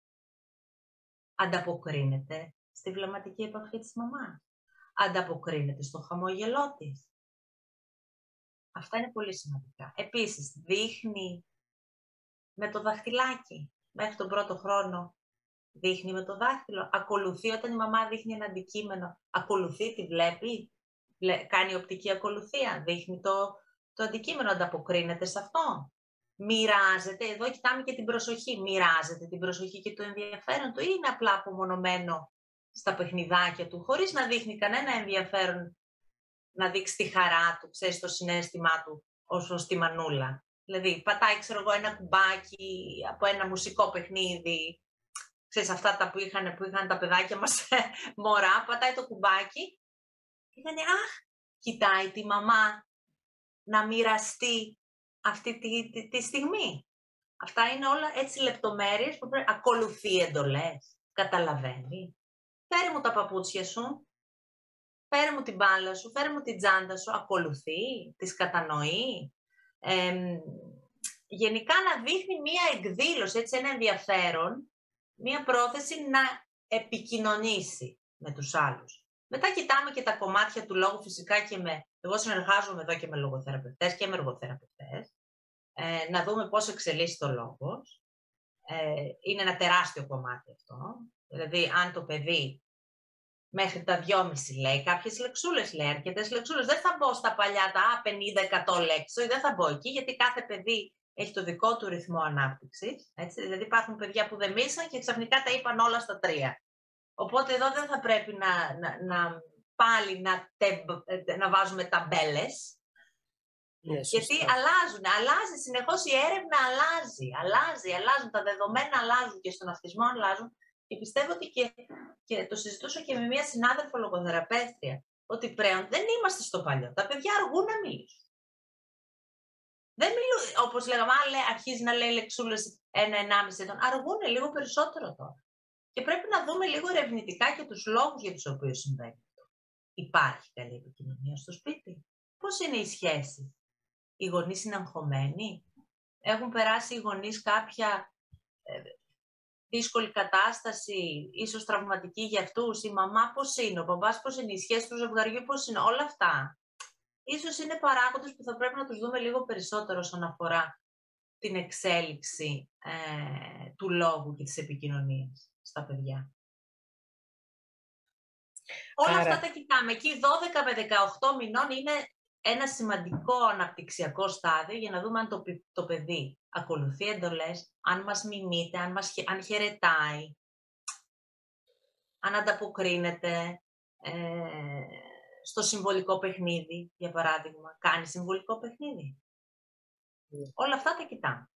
Ανταποκρίνεται στη βλεμματική επαφή της μαμάς. Ανταποκρίνεται στο χαμόγελό της. Αυτά είναι πολύ σημαντικά. Επίσης, δείχνει με το δαχτυλάκι. Μέχρι τον πρώτο χρόνο δείχνει με το δάχτυλο. Ακολουθεί όταν η μαμά δείχνει ένα αντικείμενο. Ακολουθεί, τη βλέπει. Κάνει οπτική ακολουθία. Δείχνει το αντικείμενο. Ανταποκρίνεται σε αυτό. Μοιράζεται. Εδώ κοιτάμε και την προσοχή. Μοιράζεται την προσοχή και το ενδιαφέρον του ή είναι απλά απομονωμένο στα παιχνιδάκια του, χωρίς να δείχνει κανένα ενδιαφέρον να δείξει τη χαρά του, ξέρεις, το συναίσθημά του όσο στη μανούλα. Δηλαδή, πατάει, ξέρω εγώ, ένα κουμπάκι από ένα μουσικό παιχνίδι, ξέρεις, αυτά τα που είχαν τα παιδάκια μας μωρά, πατάει το κουμπάκι και λένε, κοιτάει τη μαμά να μοιραστεί αυτή τη στιγμή. Αυτά είναι όλα έτσι λεπτομέρειες που πρέπει, ακολουθεί εντολές, καταλαβαίνει. Φέρε μου τα παπούτσια σου, φέρε μου την μπάλα σου, φέρε μου την τσάντα σου, ακολουθεί, τις κατανοεί. Γενικά να δείχνει μία εκδήλωση, έτσι, ένα ενδιαφέρον, μία πρόθεση να επικοινωνήσει με τους άλλους. Μετά κοιτάμε και τα κομμάτια του λόγου, φυσικά και εγώ συνεργάζομαι εδώ και με λογοθεραπευτές και με εργοθεραπευτές, να δούμε πώς εξελίσσεται ο λόγος. Είναι ένα τεράστιο κομμάτι αυτό. Δηλαδή, αν το παιδί μέχρι τα 2,5 λέει κάποιες λεξούλες, λέει αρκετές λεξούλες, δεν θα μπω στα παλιά τα 50-100 λέξεις, δεν θα μπω εκεί, γιατί κάθε παιδί έχει το δικό του ρυθμό ανάπτυξης. Έτσι. Δηλαδή, υπάρχουν παιδιά που δεν μίλησαν και ξαφνικά τα είπαν όλα στα 3. Οπότε εδώ δεν θα πρέπει πάλι να βάζουμε ταμπέλες. Γιατί αλλάζει συνεχώς, η έρευνα αλλάζουν, τα δεδομένα αλλάζουν και στον αυτισμό αλλάζουν. Και πιστεύω ότι και το συζητούσα και με μια συνάδελφο λογοθεραπεύτρια, ότι πλέον δεν είμαστε στο παλιό. Τα παιδιά αργούν να μιλήσουν. Δεν μιλούν, όπως λέγαμε, αρχίζει να λέει λεξούλες 1-1,5 ετών. Αργούν λίγο περισσότερο τώρα. Και πρέπει να δούμε λίγο ερευνητικά και τους λόγους για τους οποίους συμβαίνει αυτό. Υπάρχει καλή επικοινωνία στο σπίτι? Πώς είναι η σχέση οι γονείς είναι αγχωμένοι, έχουν περάσει οι γονείς κάποια δύσκολη κατάσταση, ίσως τραυματική για αυτούς, η μαμά πώς είναι, ο μπαμπάς πώς είναι, η σχέση του ζευγαριού πώς είναι, όλα αυτά. Ίσως είναι παράγοντες που θα πρέπει να τους δούμε λίγο περισσότερο όσον αφορά την εξέλιξη του λόγου και της επικοινωνίας στα παιδιά. Όλα αυτά τα κοιτάμε. Εκεί 12 με 18 μηνών είναι ένα σημαντικό αναπτυξιακό στάδιο για να δούμε αν το παιδί ακολουθεί εντολές, αν μας μιμείται, αν χαιρετάει, αν ανταποκρίνεται στο συμβολικό παιχνίδι, για παράδειγμα. Κάνει συμβολικό παιχνίδι. Όλα αυτά τα κοιτάμε.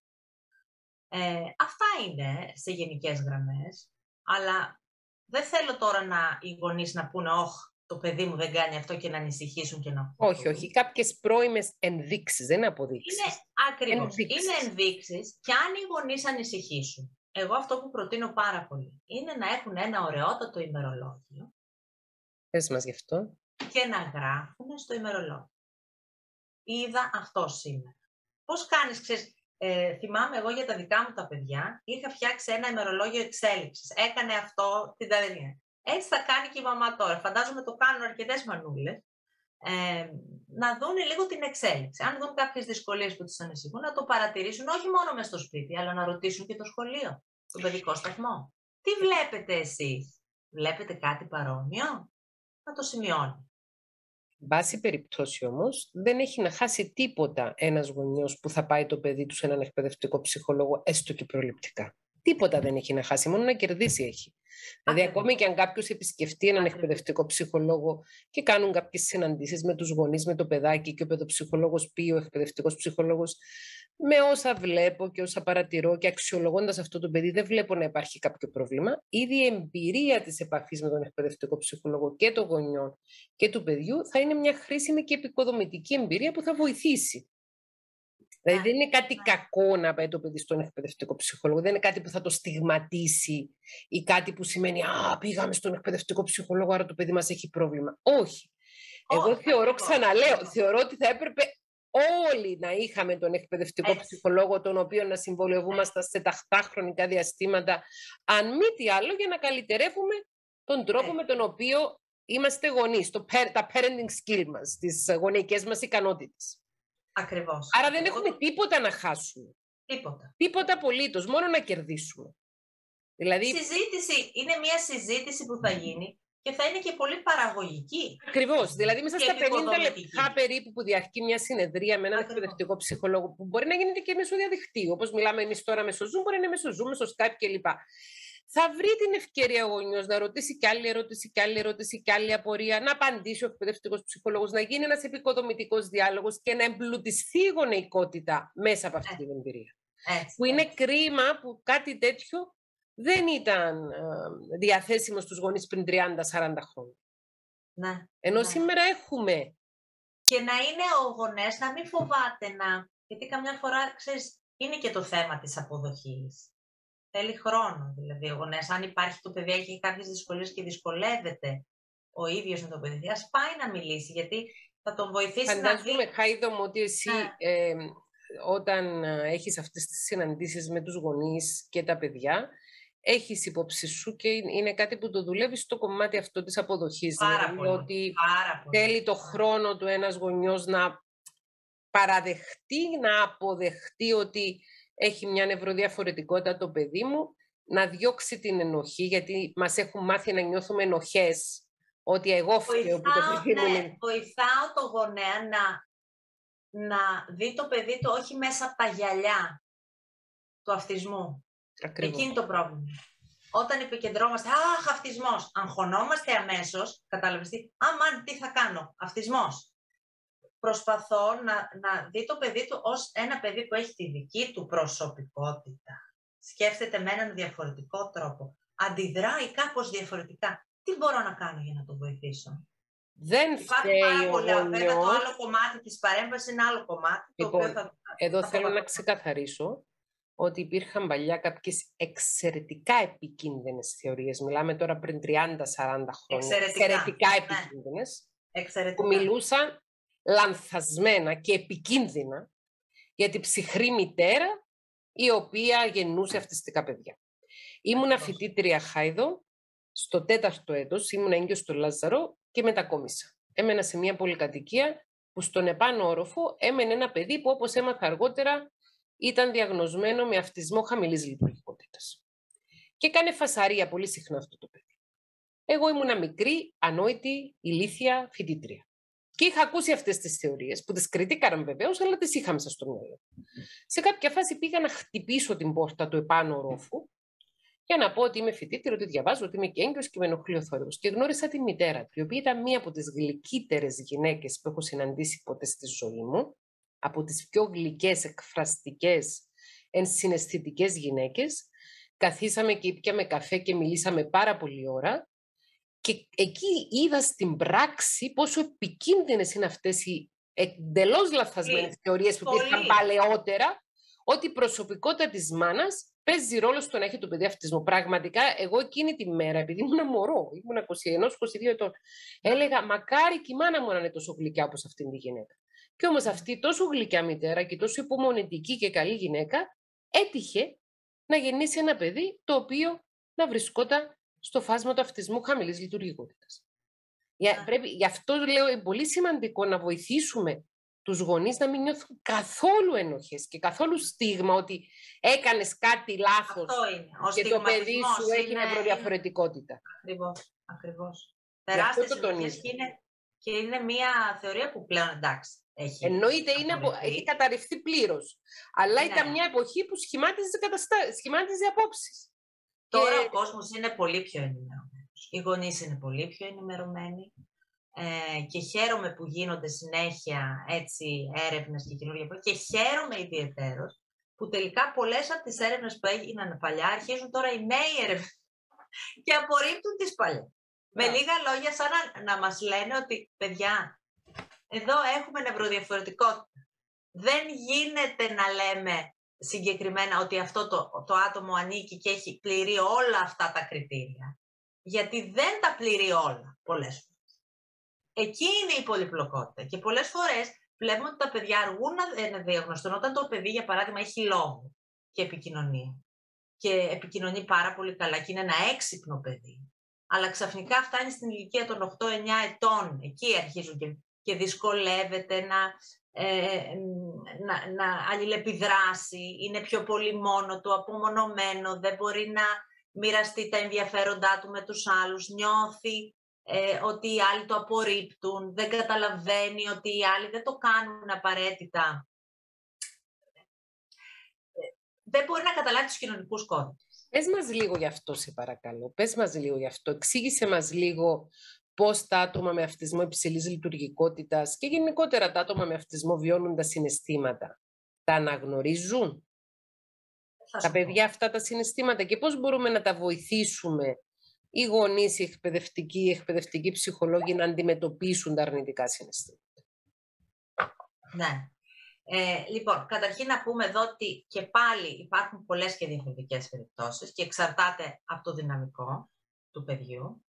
Αυτά είναι σε γενικές γραμμές, αλλά δεν θέλω τώρα οι γονείς να πούνε «Ωχ, το παιδί μου δεν κάνει αυτό» και να ανησυχήσουν και να... Όχι. Κάποιες πρώιμες ενδείξεις, δεν είναι αποδείξεις. Είναι ακριβώς. Είναι ενδείξεις και αν οι γονείς ανησυχήσουν, εγώ αυτό που προτείνω πάρα πολύ είναι να έχουν ένα ωραιότατο ημερολόγιο. Πες μας γι' αυτό. Και να γράφουν στο ημερολόγιο. Είδα αυτό σήμερα. Πώς κάνεις, ξέρεις, θυμάμαι εγώ για τα δικά μου τα παιδιά, είχα φτιάξει ένα ημερολόγιο εξέλιξης. Έκανε αυτό την ταδενία. Έτσι θα κάνει και η μαμά τώρα. Φαντάζομαι το κάνουν αρκετές μανούλες. Να δουν λίγο την εξέλιξη. Αν δουν κάποιες δυσκολίες που τους ανησυχούν, να το παρατηρήσουν όχι μόνο μες στο σπίτι, αλλά να ρωτήσουν και το σχολείο, τον παιδικό σταθμό. Τι βλέπετε εσείς, βλέπετε κάτι παρόμοιο, να το σημειώνει. Βάση περιπτώσει όμως, δεν έχει να χάσει τίποτα ένας γονιός που θα πάει το παιδί του σε έναν εκπαιδευτικό ψυχολόγο, έστω και προληπτικά. Τίποτα δεν έχει να χάσει, μόνο να κερδίσει έχει. Δηλαδή, ακόμη και αν κάποιος επισκεφτεί έναν εκπαιδευτικό ψυχολόγο και κάνουν κάποιες συναντήσεις με τους γονείς, με το παιδάκι και ο παιδοψυχολόγος πει, ο εκπαιδευτικός ψυχολόγος, με όσα βλέπω και όσα παρατηρώ και αξιολογώντας αυτό το παιδί, δεν βλέπω να υπάρχει κάποιο πρόβλημα. Ήδη η εμπειρία της επαφής με τον εκπαιδευτικό ψυχολόγο και των γονιών και του παιδιού θα είναι μια χρήσιμη και επικοδομητική εμπειρία που θα βοηθήσει. Δηλαδή δεν είναι κάτι κακό να πάει το παιδί στον εκπαιδευτικό ψυχολόγο, δεν είναι κάτι που θα το στιγματίσει ή κάτι που σημαίνει «Α, πήγαμε στον εκπαιδευτικό ψυχολόγο, άρα το παιδί μας έχει πρόβλημα». Όχι. Εγώ θεωρώ ότι θα έπρεπε όλοι να είχαμε τον εκπαιδευτικό ψυχολόγο, τον οποίο να συμβολευόμαστε σε τακτά χρονικά διαστήματα, αν μη τι άλλο, για να καλυτερεύουμε τον τρόπο με τον οποίο είμαστε γονείς, τα parenting skill μας, τις γονεϊκές μας ικανότητες. Ακριβώς. Άρα δεν έχουμε τίποτα να χάσουμε. Τίποτα απολύτως, μόνο να κερδίσουμε. Δηλαδή... Είναι μια συζήτηση που θα γίνει και θα είναι και πολύ παραγωγική. Ακριβώς. Δηλαδή μέσα στα 50 λεπτά περίπου που διαρκεί μια συνεδρία με έναν εκπαιδευτικό ψυχολόγο, που μπορεί να γίνεται και μέσω διαδικτύου, όπως μιλάμε εμείς τώρα μέσω Zoom, μπορεί να είναι μέσω Zoom, μέσω Skype κλπ. Θα βρει την ευκαιρία ο γονιός να ρωτήσει κι άλλη ερώτηση, κι άλλη ερώτηση, κι άλλη απορία, να απαντήσει ο εκπαιδευτικός ψυχολόγος, να γίνει ένας επικοδομητικός διάλογος και να εμπλουτιστεί η γονεϊκότητα μέσα από αυτή την εμπειρία. Που είναι κρίμα που κάτι τέτοιο δεν ήταν διαθέσιμο στους γονείς πριν 30-40 χρόνια. Ναι, ενώ σήμερα έχουμε. Και να είναι ο γονέας να μην φοβάται γιατί καμιά φορά, ξέρεις, είναι και το θέμα της αποδοχής. Θέλει χρόνο, δηλαδή ο γονέας, αν υπάρχει το παιδί, έχει κάποιες δυσκολίες και δυσκολεύεται ο ίδιος με το παιδί, ας πάει να μιλήσει, γιατί θα τον βοηθήσει να δει. Φαντάζομαι, Χάιδο μου, ότι εσύ όταν έχεις αυτές τις συναντήσεις με τους γονείς και τα παιδιά, έχεις υπόψη σου και είναι κάτι που το δουλεύεις στο κομμάτι αυτό της αποδοχής. Πάρα πολύ. Ότι θέλει το χρόνο του ένας γονιός να παραδεχτεί, να αποδεχτεί ότι έχει μια νευροδιαφορετικότητα το παιδί μου, να διώξει την ενοχή, γιατί μας έχουν μάθει να νιώθουμε ενοχές, ότι εγώ φταίω που το παιδί μου είναι. Βοηθάω το γονέα να δει το παιδί του όχι μέσα από τα γυαλιά του αυτισμού. Ακριβώς. Εκεί είναι το πρόβλημα. Όταν επικεντρώμαστε, αχ, αυτισμός, αγχωνόμαστε αμέσως, κατάλαβες τι θα κάνω, αυτισμός. Προσπαθώ να δει το παιδί του ως ένα παιδί που έχει τη δική του προσωπικότητα. Σκέφτεται με έναν διαφορετικό τρόπο. Αντιδράει κάπως διαφορετικά. Τι μπορώ να κάνω για να το βοηθήσω? Δεν φταίει ο γονιός. Βέβαια το άλλο κομμάτι της παρέμβασης είναι άλλο κομμάτι. Λοιπόν, εδώ θέλω να ξεκαθαρίσω ότι υπήρχαν παλιά κάποιες εξαιρετικά επικίνδυνες θεωρίες. Μιλάμε τώρα πριν 30-40 χρόνια. Εξαιρετικά επικίνδυνες. Που μιλούσαν. λανθασμένα και επικίνδυνα για την ψυχρή μητέρα η οποία γεννούσε αυτιστικά παιδιά. Ήμουνα φοιτήτρια Χάιδο, στο 4ο έτος, ήμουνα έγκυος στο Λάζαρο και μετακόμισα. Έμενα σε μια πολυκατοικία που στον επάνω όροφο έμενε ένα παιδί που, όπως έμαθα αργότερα, ήταν διαγνωσμένο με αυτισμό χαμηλής λειτουργικότητας. Και έκανε φασαρία πολύ συχνά αυτό το παιδί. Εγώ ήμουνα μικρή, ανόητη, ηλίθια φοιτήτρια. Και είχα ακούσει αυτές τις θεωρίες, που τις κριτήκαραν βεβαίως, αλλά τις είχα μέσα στο μυαλό. Σε κάποια φάση πήγα να χτυπήσω την πόρτα του επάνω ορόφου για να πω ότι είμαι φοιτήτρια, ότι διαβάζω, ότι είμαι και έγκυος και με ενοχλεί ο θόρυβος. Και γνώρισα τη μητέρα του, η οποία ήταν μία από τις γλυκύτερες γυναίκες που έχω συναντήσει ποτέ στη ζωή μου, από τις πιο γλυκές, εκφραστικές, ενσυναισθητικές γυναίκες. Καθίσαμε και ήπιαμε καφέ και μιλήσαμε πάρα πολλή ώρα. Και εκεί είδα στην πράξη πόσο επικίνδυνες είναι αυτές οι εντελώς λαθασμένες θεωρίες που υπήρχαν παλαιότερα, ότι η προσωπικότητα της μάνας παίζει ρόλο στο να έχει το παιδί αυτισμό. Πραγματικά, εγώ εκείνη τη μέρα, επειδή ήμουν μωρό, ήμουν 21-22 ετών, έλεγα μακάρι και η μάνα μου να είναι τόσο γλυκιά όπως αυτήν τη γυναίκα. Και όμως αυτή η τόσο γλυκιά μητέρα και τόσο υπομονετική και καλή γυναίκα έτυχε να γεννήσει ένα παιδί το οποίο να βρισκόταν στο φάσμα του αυτισμού χαμηλής λειτουργικότητας. Γι' αυτό λέω είναι πολύ σημαντικό να βοηθήσουμε τους γονείς να μην νιώθουν καθόλου ενοχές και καθόλου στίγμα ότι έκανες κάτι λάθος και το παιδί σου έχει νευροδιαφορετικότητα. Ακριβώς. Τεράστιες ενοχές και είναι μια θεωρία που πλέον εντάξει. Εννοείται έχει καταρριφθεί πλήρως. Αλλά ήταν μια εποχή που σχημάτιζε απόψεις. Τώρα ο κόσμος είναι πολύ πιο ενημερωμένος. Οι γονείς είναι πολύ πιο ενημερωμένοι και χαίρομαι που γίνονται συνέχεια έτσι έρευνες και καινούργια και χαίρομαι ιδιαιτέρως που τελικά πολλές από τις έρευνες που έγιναν παλιά αρχίζουν τώρα οι νέοι έρευνες και απορρίπτουν τις παλιές. Με λίγα λόγια σαν να μας λένε ότι παιδιά, εδώ έχουμε νευροδιαφορετικότητα. Δεν γίνεται να λέμε συγκεκριμένα ότι αυτό το άτομο ανήκει και έχει πληρεί όλα αυτά τα κριτήρια. Γιατί δεν τα πληρεί όλα πολλές φορές. Εκεί είναι η πολυπλοκότητα. Και πολλές φορές βλέπουμε ότι τα παιδιά αργούν να διαγνωστούν. Όταν το παιδί, για παράδειγμα, έχει λόγο και επικοινωνία. Και επικοινωνεί πάρα πολύ καλά και είναι ένα έξυπνο παιδί. Αλλά ξαφνικά φτάνει στην ηλικία των 8-9 ετών. Εκεί αρχίζουν και δυσκολεύεται να αλληλεπιδράσει, είναι πιο πολύ μόνο του, απομονωμένο, δεν μπορεί να μοιραστεί τα ενδιαφέροντά του με τους άλλους, νιώθει ότι οι άλλοι το απορρίπτουν, δεν καταλαβαίνει ότι οι άλλοι δεν το κάνουν απαραίτητα. Δεν μπορεί να καταλάβει τους κοινωνικούς κώδικες. Πες μας λίγο γι' αυτό, σε παρακαλώ. Πες μας λίγο γι' αυτό. Εξήγησε μας λίγο πώς τα άτομα με αυτισμό υψηλής λειτουργικότητας και γενικότερα τα άτομα με αυτισμό βιώνουν τα συναισθήματα. Τα αναγνωρίζουν τα παιδιά αυτά τα συναισθήματα και πώς μπορούμε να τα βοηθήσουμε οι γονείς, οι εκπαιδευτικοί ψυχολόγοι να αντιμετωπίσουν τα αρνητικά συναισθήματα. Ναι. Λοιπόν, καταρχήν να πούμε εδώ ότι και πάλι υπάρχουν πολλές και διαφορετικές περιπτώσεις και εξαρτάται από το δυναμικό του παιδιού.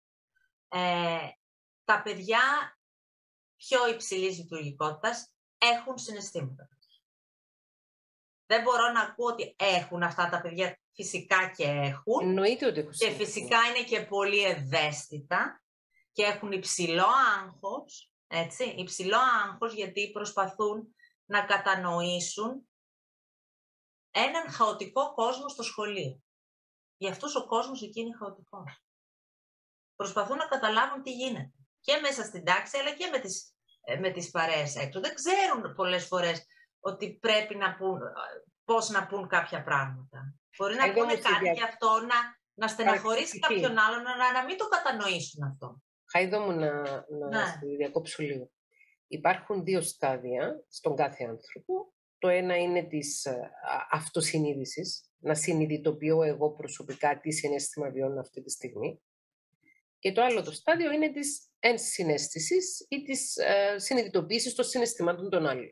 Τα παιδιά πιο υψηλής λειτουργικότητας έχουν συναισθήματα. Δεν μπορώ να ακούω ότι έχουν αυτά τα παιδιά, φυσικά και έχουν. Εννοείται ότι έχουν και φυσικά είναι και πολύ ευαίσθητα και έχουν υψηλό άγχος, έτσι, υψηλό άγχος γιατί προσπαθούν να κατανοήσουν έναν χαοτικό κόσμο στο σχολείο. Για αυτούς ο κόσμος εκεί είναι χαοτικός. Προσπαθούν να καταλάβουν τι γίνεται. Και μέσα στην τάξη, αλλά και με τις παρέες έξω. Δεν ξέρουν πολλές φορές ότι πρέπει να πούν, πώς να πούν κάποια πράγματα. Μπορεί να πούνε κάτι και αυτό να στεναχωρήσει κάποιον άλλον, να μην το κατανοήσουν αυτό. Χάιδο μου να διακόψω λίγο. Υπάρχουν δύο στάδια στον κάθε άνθρωπο. Το ένα είναι της αυτοσυνείδησης, να συνειδητοποιώ εγώ προσωπικά τι συναίσθημα βιώνω αυτή τη στιγμή. Και το άλλο το στάδιο είναι της ενσυναίσθησης ή της συνειδητοποίησης των συναισθημάτων των άλλων.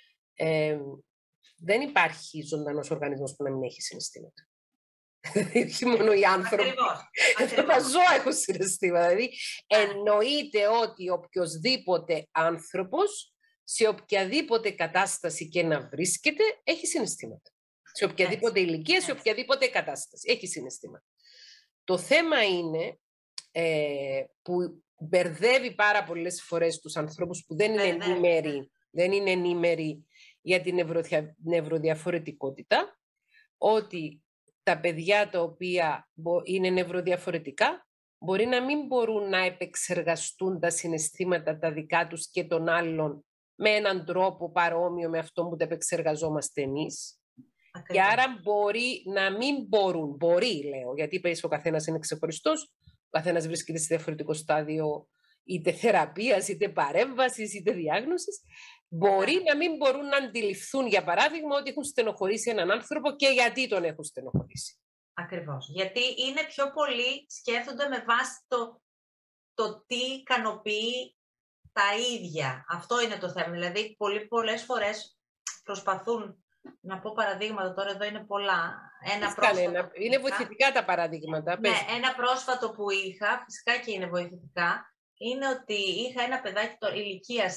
Δεν υπάρχει ζωντανός οργανισμός που να μην έχει συναισθήματα. Όχι μόνο οι άνθρωποι. Τα ζώα έχουν συναισθήματα. Δηλαδή, εννοείται ότι οποιοσδήποτε άνθρωπος σε οποιαδήποτε κατάσταση και να βρίσκεται, έχει συναισθήματα. Σε οποιαδήποτε ηλικία, σε οποιαδήποτε κατάσταση. Έχει συναισθήματα. Το θέμα είναι που μπερδεύει πάρα πολλές φορές τους ανθρώπους που δεν είναι ενήμεροι για την νευροδιαφορετικότητα, ότι τα παιδιά τα οποία είναι νευροδιαφορετικά μπορεί να μην μπορούν να επεξεργαστούν τα συναισθήματα τα δικά τους και των άλλων με έναν τρόπο παρόμοιο με αυτό που τα επεξεργαζόμαστε εμείς. Και άρα μπορεί να μην μπορούν, μπορεί λέω, γιατί είπες ο καθένας είναι ξεχωριστός, ο καθένας βρίσκεται σε διαφορετικό στάδιο είτε θεραπείας, είτε παρέμβασης, είτε διάγνωσης, μπορεί να μην μπορούν να αντιληφθούν, για παράδειγμα, ότι έχουν στενοχωρήσει έναν άνθρωπο και γιατί τον έχουν στενοχωρήσει. Ακριβώς. Γιατί είναι πιο πολύ, σκέφτονται με βάση το τι ικανοποιεί τα ίδια. Αυτό είναι το θέμα. Δηλαδή, πολλές φορές προσπαθούν, να πω παραδείγματα, τώρα εδώ είναι πολλά. Είναι βοηθητικά τα παραδείγματα. Ναι, ένα πρόσφατο που είχα, φυσικά και είναι βοηθητικά, είναι ότι είχα ένα παιδάκι ηλικίας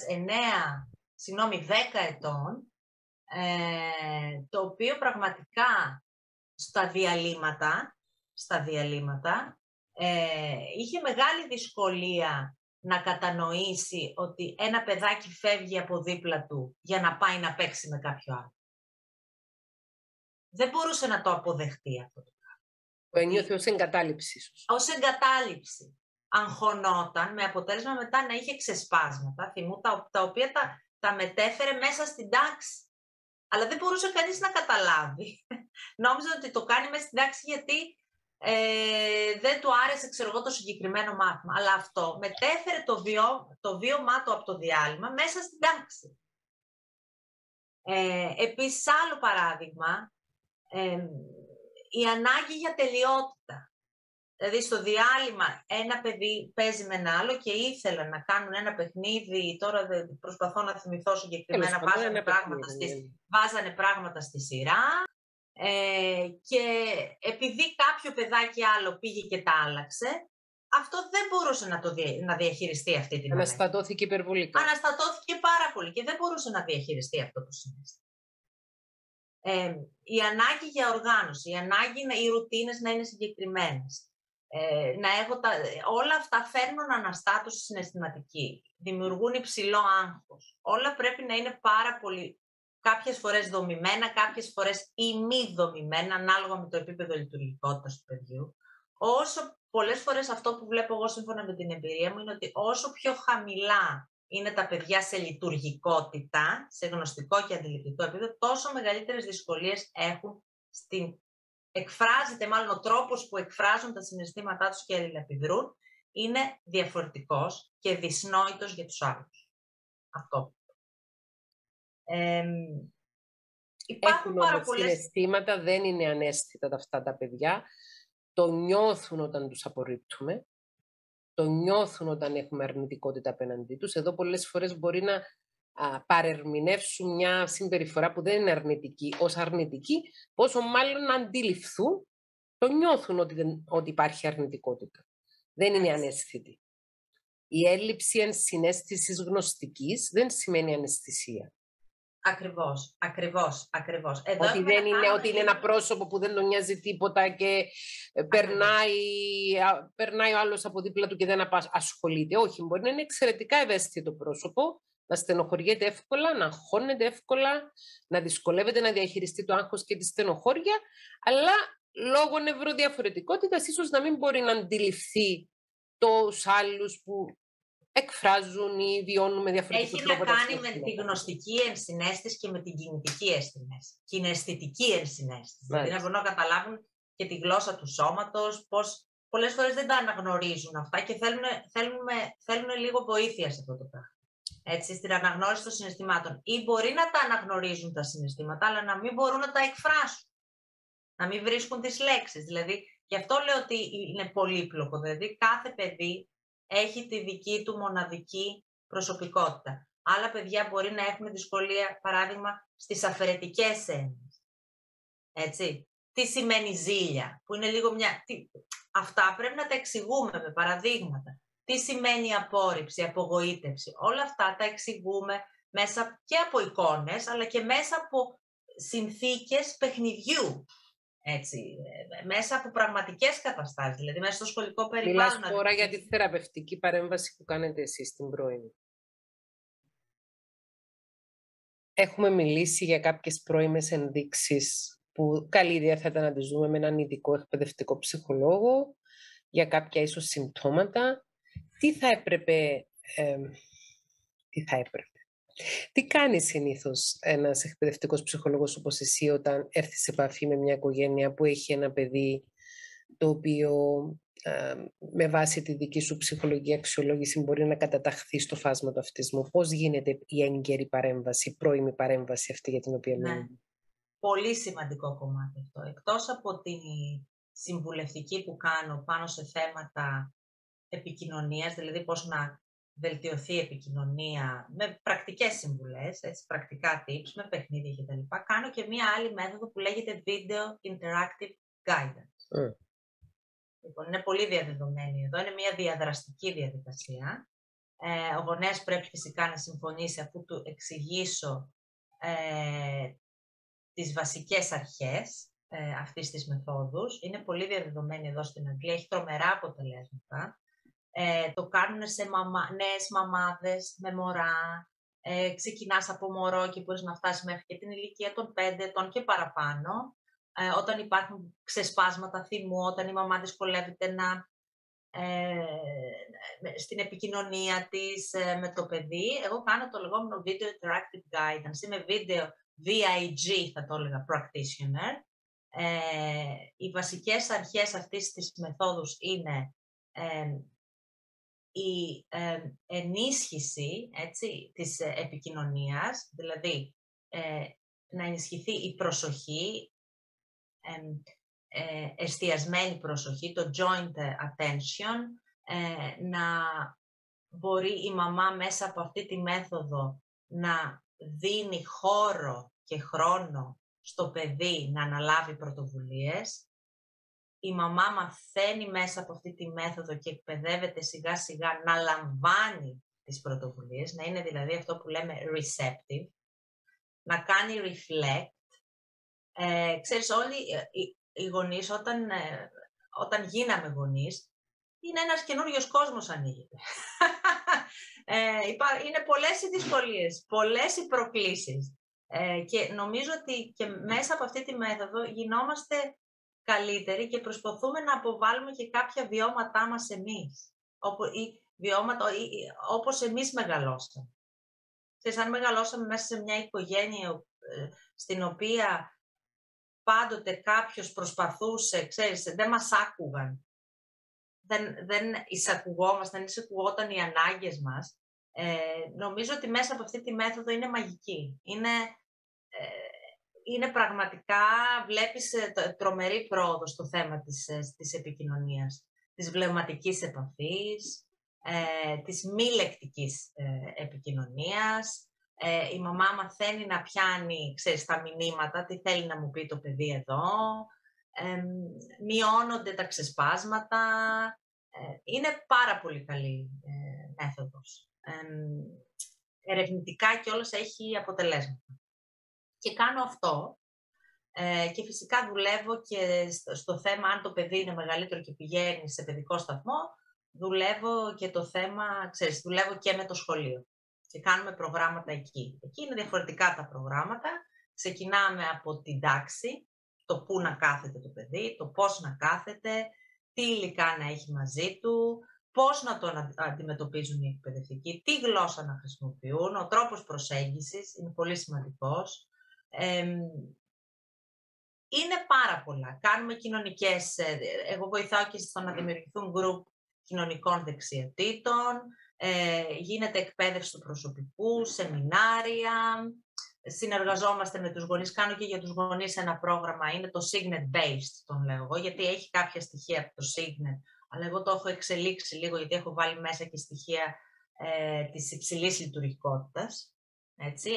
10 ετών, το οποίο πραγματικά στα διαλύματα είχε μεγάλη δυσκολία να κατανοήσει ότι ένα παιδάκι φεύγει από δίπλα του για να πάει να παίξει με κάποιο άλλο. Δεν μπορούσε να το αποδεχτεί αυτό. Το ένιωθε ως εγκατάλειψη. Ως εγκατάλειψη. Αγχωνόταν, με αποτέλεσμα μετά να είχε ξεσπάσματα θυμού, τα οποία τα μετέφερε μέσα στην τάξη. Αλλά δεν μπορούσε κανείς να καταλάβει. Νόμιζα ότι το κάνει μέσα στην τάξη γιατί δεν του άρεσε, ξέρω εγώ, το συγκεκριμένο μάθημα. Αλλά αυτό μετέφερε το βίωμά του από το διάλειμμα μέσα στην τάξη. Επίσης, άλλο παράδειγμα, η ανάγκη για τελειότητα. Δηλαδή, στο διάλειμμα ένα παιδί παίζει με ένα άλλο και ήθελαν να κάνουν ένα παιχνίδι, τώρα προσπαθώ να θυμηθώ συγκεκριμένα, βάζανε πράγματα στη σειρά και επειδή κάποιο παιδάκι άλλο πήγε και τα άλλαξε, αυτό δεν μπορούσε να διαχειριστεί αυτή την ανάγκη. Αναστατώθηκε υπερβολικά. Αναστατώθηκε πάρα πολύ και δεν μπορούσε να διαχειριστεί αυτό το συνέστημα. Η ανάγκη για οργάνωση, η ανάγκη οι ρουτίνες να είναι συγκεκριμένες. Όλα αυτά φέρνουν αναστάτωση συναισθηματική, δημιουργούν υψηλό άγχος. Όλα πρέπει να είναι πάρα πολύ, κάποιες φορές δομημένα, κάποιες φορές ημιδομημένα, ανάλογα με το επίπεδο λειτουργικότητας του παιδιού. Πολλές φορές αυτό που βλέπω εγώ σύμφωνα με την εμπειρία μου είναι ότι όσο πιο χαμηλά είναι τα παιδιά σε λειτουργικότητα, σε γνωστικό και αντιληπτικό επίπεδο, τόσο μεγαλύτερες δυσκολίες έχουν εκφράζεται, μάλλον ο τρόπος που εκφράζουν τα συναισθήματά τους και αλληλεπιδρούν είναι διαφορετικός και δυσνόητος για τους άλλους. Αυτό. Έχουν όμως συναισθήματα, δεν είναι αναίσθητα αυτά τα παιδιά. Το νιώθουν όταν τους απορρίπτουμε. Το νιώθουν όταν έχουμε αρνητικότητα απέναντί τους. Εδώ πολλές φορές μπορεί να παρερμηνεύσουν μια συμπεριφορά που δεν είναι αρνητική ως αρνητική, πόσο μάλλον να αντιληφθούν, το νιώθουν ότι υπάρχει αρνητικότητα. Δεν είναι αναίσθητη. Η έλλειψη ενσυναίσθησης γνωστικής δεν σημαίνει αναισθησία. Ακριβώς. Ότι δεν είναι ότι είναι ένα πρόσωπο που δεν τον νοιάζει τίποτα και περνάει ο άλλος από δίπλα του και δεν ασχολείται. Όχι, μπορεί να είναι εξαιρετικά ευαίσθητο πρόσωπο, να στενοχωριέται εύκολα, να αγχώνεται εύκολα, να δυσκολεύεται να διαχειριστεί το άγχος και τη στενοχώρια, αλλά λόγω νευροδιαφορετικότητας ίσως να μην μπορεί να αντιληφθεί τους άλλους που εκφράζουν ή βιώνουν με διαφορετικό τρόπο. Έχει να κάνει με τη γνωστική ενσυναίσθηση και με την κινητική ενσυναίσθηση. Κιναισθητική ενσυναίσθηση. Δηλαδή να μπορούν να καταλάβουν και τη γλώσσα του σώματος, πως πολλές φορές δεν τα αναγνωρίζουν αυτά και θέλουν λίγο βοήθεια σε αυτό το πράγμα. Έτσι, στην αναγνώριση των συναισθημάτων. Ή μπορεί να τα αναγνωρίζουν τα συναισθήματα, αλλά να μην μπορούν να τα εκφράσουν. Να μην βρίσκουν τις λέξεις. Δηλαδή, γι' αυτό λέω ότι είναι πολύπλοκο. Δηλαδή, κάθε παιδί έχει τη δική του μοναδική προσωπικότητα. Άλλα παιδιά μπορεί να έχουν δυσκολία, παράδειγμα, στις αφαιρετικές έννοιες. Έτσι. Τι σημαίνει ζήλια, που είναι λίγο Αυτά πρέπει να τα εξηγούμε με παραδείγματα. Τι σημαίνει απόρριψη, απογοήτευση. Όλα αυτά τα εξηγούμε μέσα και από εικόνες, αλλά και μέσα από συνθήκες παιχνιδιού. Έτσι, μέσα από πραγματικές καταστάσεις, δηλαδή μέσα στο σχολικό περιβάλλον. Μιλάς τώρα για τη θεραπευτική παρέμβαση που κάνετε εσείς στην πρώιμη. Έχουμε μιλήσει για κάποιες πρώιμες ενδείξεις που καλή ιδέα θα ήταν να τις δούμε με έναν ειδικό εκπαιδευτικό ψυχολόγο, για κάποια ίσως συμπτώματα. Τι κάνει συνήθως ένας εκπαιδευτικός ψυχολόγος όπως εσύ όταν έρθει σε επαφή με μια οικογένεια που έχει ένα παιδί το οποίο με βάση τη δική σου ψυχολογική αξιολόγηση μπορεί να καταταχθεί στο φάσμα του αυτισμού? Πώς γίνεται η έγκαιρη παρέμβαση, η πρώιμη παρέμβαση αυτή για την οποία μιλάμε? Πολύ σημαντικό κομμάτι αυτό. Εκτός από τη συμβουλευτική που κάνω πάνω σε θέματα επικοινωνίας, δηλαδή πώς να βελτιωθεί η επικοινωνία με πρακτικές συμβουλές, έτσι, πρακτικά tips, με παιχνίδια κτλ. Κάνω και μία άλλη μέθοδο που λέγεται Video Interactive Guidance. Λοιπόν, είναι πολύ διαδεδομένη εδώ, είναι μία διαδραστική διαδικασία. Ο γονέας πρέπει φυσικά να συμφωνήσει αφού του εξηγήσω τις βασικές αρχές αυτής της μεθόδους. Είναι πολύ διαδεδομένη εδώ στην Αγγλία, έχει τρομερά αποτελέσματα. Το κάνουν σε νέες μαμάδες με μωρά. Ξεκινάς από μωρό και μπορείς να φτάσεις μέχρι και την ηλικία των 5 ετών και παραπάνω. Όταν υπάρχουν ξεσπάσματα θυμού, όταν η μαμά δυσκολεύεται στην επικοινωνία της με το παιδί, εγώ κάνω το λεγόμενο Video Interactive Guidance. Είμαι Video VIG, θα το έλεγα, Practitioner. Οι βασικές αρχές αυτής της μεθόδους είναι η ενίσχυση, έτσι, της επικοινωνίας, δηλαδή να ενισχυθεί η προσοχή, εστιασμένη προσοχή, το joint attention, να μπορεί η μαμά μέσα από αυτή τη μέθοδο να δίνει χώρο και χρόνο στο παιδί να αναλάβει πρωτοβουλίες. Η μαμά μαθαίνει μέσα από αυτή τη μέθοδο και εκπαιδεύεται σιγά σιγά να λαμβάνει τις πρωτοβουλίες, να είναι δηλαδή αυτό που λέμε receptive, να κάνει reflect. Ξέρεις, όλοι οι γονείς όταν γίναμε γονείς, είναι ένας καινούριος κόσμος ανοίγεται. Είναι πολλές οι δυσκολίες, πολλές οι προκλήσεις. Και νομίζω ότι και μέσα από αυτή τη μέθοδο γινόμαστε καλύτεροι και προσπαθούμε να αποβάλουμε και κάποια βιώματά μας εμείς. Όπως εμείς μεγαλώσαμε. Ξέρεις, αν μεγαλώσαμε μέσα σε μια οικογένεια στην οποία πάντοτε κάποιος προσπαθούσε, ξέρεις, δεν μας άκουγαν, δεν εισακουγόμασταν, δεν εισακουγόταν οι ανάγκες μας, νομίζω ότι μέσα από αυτή τη μέθοδο είναι μαγική. Είναι πραγματικά, βλέπεις τρομερή πρόοδο στο θέμα της επικοινωνίας, της βλεμματικής επαφής, της μη λεκτικής επικοινωνίας. Η μαμά μαθαίνει να πιάνει, ξέρεις, τα μηνύματα, τι θέλει να μου πει το παιδί εδώ. Μειώνονται τα ξεσπάσματα. Είναι πάρα πολύ καλή μέθοδος. Ερευνητικά κιόλας έχει αποτελέσματα. Και κάνω αυτό και φυσικά δουλεύω και στο θέμα αν το παιδί είναι μεγαλύτερο και πηγαίνει σε παιδικό σταθμό, δουλεύω και το θέμα, ξέρεις, δουλεύω και με το σχολείο και κάνουμε προγράμματα εκεί. Εκεί είναι διαφορετικά τα προγράμματα. Ξεκινάμε από την τάξη, το πού να κάθεται το παιδί, το πώς να κάθεται, τι υλικά να έχει μαζί του, πώς να τον αντιμετωπίζουν οι εκπαιδευτικοί, τι γλώσσα να χρησιμοποιούν, ο τρόπος προσέγγισης είναι πολύ σημαντικός. Είναι πάρα πολλά. Κάνουμε κοινωνικές, εγώ βοηθάω και στο να δημιουργηθούν γκρουπ κοινωνικών δεξιοτήτων, γίνεται εκπαίδευση του προσωπικού, σεμινάρια, συνεργαζόμαστε με τους γονείς, κάνω και για τους γονείς ένα πρόγραμμα, είναι το Signet Based, τον λέω εγώ, γιατί έχει κάποια στοιχεία από το Signet, αλλά εγώ το έχω εξελίξει λίγο, γιατί έχω βάλει μέσα και στοιχεία της υψηλής λειτουργικότητας, έτσι.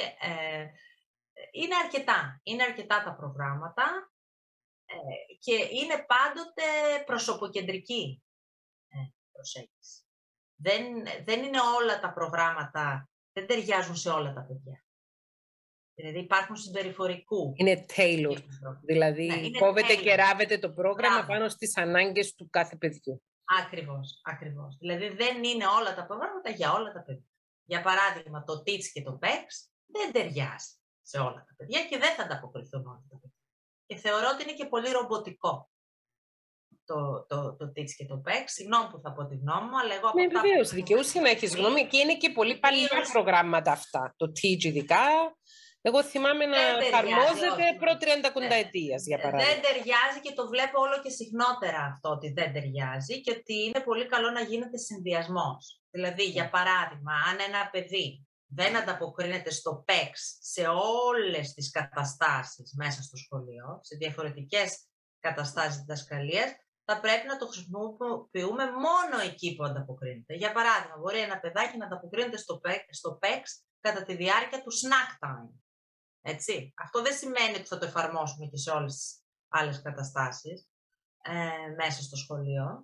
Είναι αρκετά τα προγράμματα και είναι πάντοτε προσωποκεντρική προσέγγιση. Δεν είναι όλα τα προγράμματα δεν ταιριάζουν σε όλα τα παιδιά. Δηλαδή υπάρχουν συμπεριφορικού. Είναι tailored, δηλαδή ναι, κόβεται tailored. και ράβεται το πρόγραμμα Μπράβο. πάνω στις ανάγκες του κάθε παιδιού. Ακριβώς. Δηλαδή δεν είναι όλα τα προγράμματα για όλα τα παιδιά. Για παράδειγμα, το Teach και το PEX δεν ταιριάζει σε όλα τα παιδιά και δεν θα ανταποκριθούν όλα τα παιδιά. Και θεωρώ ότι είναι και πολύ ρομποτικό το Teach και το PEX. Συγγνώμη που θα πω τη γνώμη μου, αλλά εγώ από αυτά βεβαίως, δικαιούσε να έχεις γνώμη και είναι και πολύ παλιά προγράμματα αυτά. Το Teach ειδικά. Εγώ θυμάμαι να εφαρμόζεται προ 30 ετίας, για παράδειγμα. Δεν ταιριάζει και το βλέπω όλο και συχνότερα αυτό ότι δεν ταιριάζει και ότι είναι πολύ καλό να γίνεται συνδυασμός. Δηλαδή, για παράδειγμα, αν ένα παιδί δεν ανταποκρίνεται στο PEX σε όλες τις καταστάσεις μέσα στο σχολείο, σε διαφορετικές καταστάσεις διδασκαλίας, θα πρέπει να το χρησιμοποιούμε μόνο εκεί που ανταποκρίνεται. Για παράδειγμα, μπορεί ένα παιδάκι να ανταποκρίνεται στο PEX κατά τη διάρκεια του snack time. Έτσι. Αυτό δεν σημαίνει ότι θα το εφαρμόσουμε και σε όλες τις άλλες καταστάσεις μέσα στο σχολείο.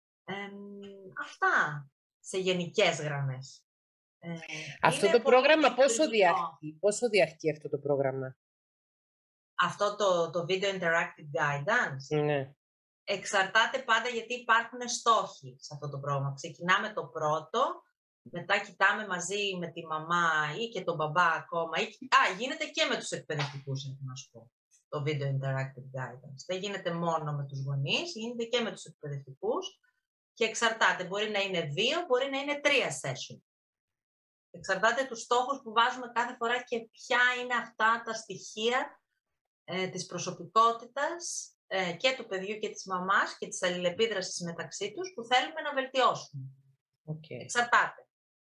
Αυτά σε γενικές γραμμές. Αυτό το πρόγραμμα πόσο διαρκεί αυτό το πρόγραμμα? Αυτό το Video Interactive Guidance. Ναι. Εξαρτάται πάντα γιατί υπάρχουν στόχοι σε αυτό το πρόγραμμα. Ξεκινάμε το πρώτο, μετά κοιτάμε μαζί με τη μαμά ή και τον μπαμπά ακόμα. Γίνεται και με τους εκπαιδευτικούς, να σου πω, το Video Interactive Guidance. Δεν γίνεται μόνο με τους γονείς, γίνεται και με τους εκπαιδευτικούς και εξαρτάται. Μπορεί να είναι 2, μπορεί να είναι 3 session. Εξαρτάται τους στόχους που βάζουμε κάθε φορά και ποια είναι αυτά τα στοιχεία της προσωπικότητας και του παιδιού και της μαμάς και της αλληλεπίδρασης μεταξύ τους που θέλουμε να βελτιώσουμε. Εξαρτάται.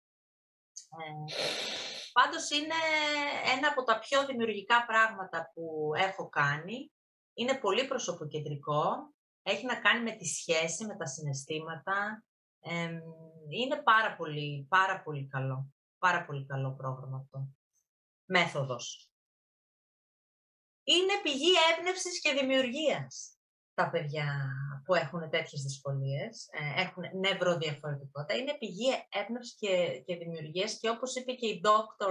Πάντως είναι ένα από τα πιο δημιουργικά πράγματα που έχω κάνει. Είναι πολύ προσωποκεντρικό. Έχει να κάνει με τη σχέση, με τα συναισθήματα. Είναι πάρα πολύ καλό. Πάρα πολύ καλό πρόγραμμα αυτό. Μέθοδος. Είναι πηγή έμπνευσης και δημιουργίας. Τα παιδιά που έχουν τέτοιες δυσκολίες, έχουν νευροδιαφορετικότητα, είναι πηγή έμπνευσης και δημιουργίας και όπως είπε και η Dr.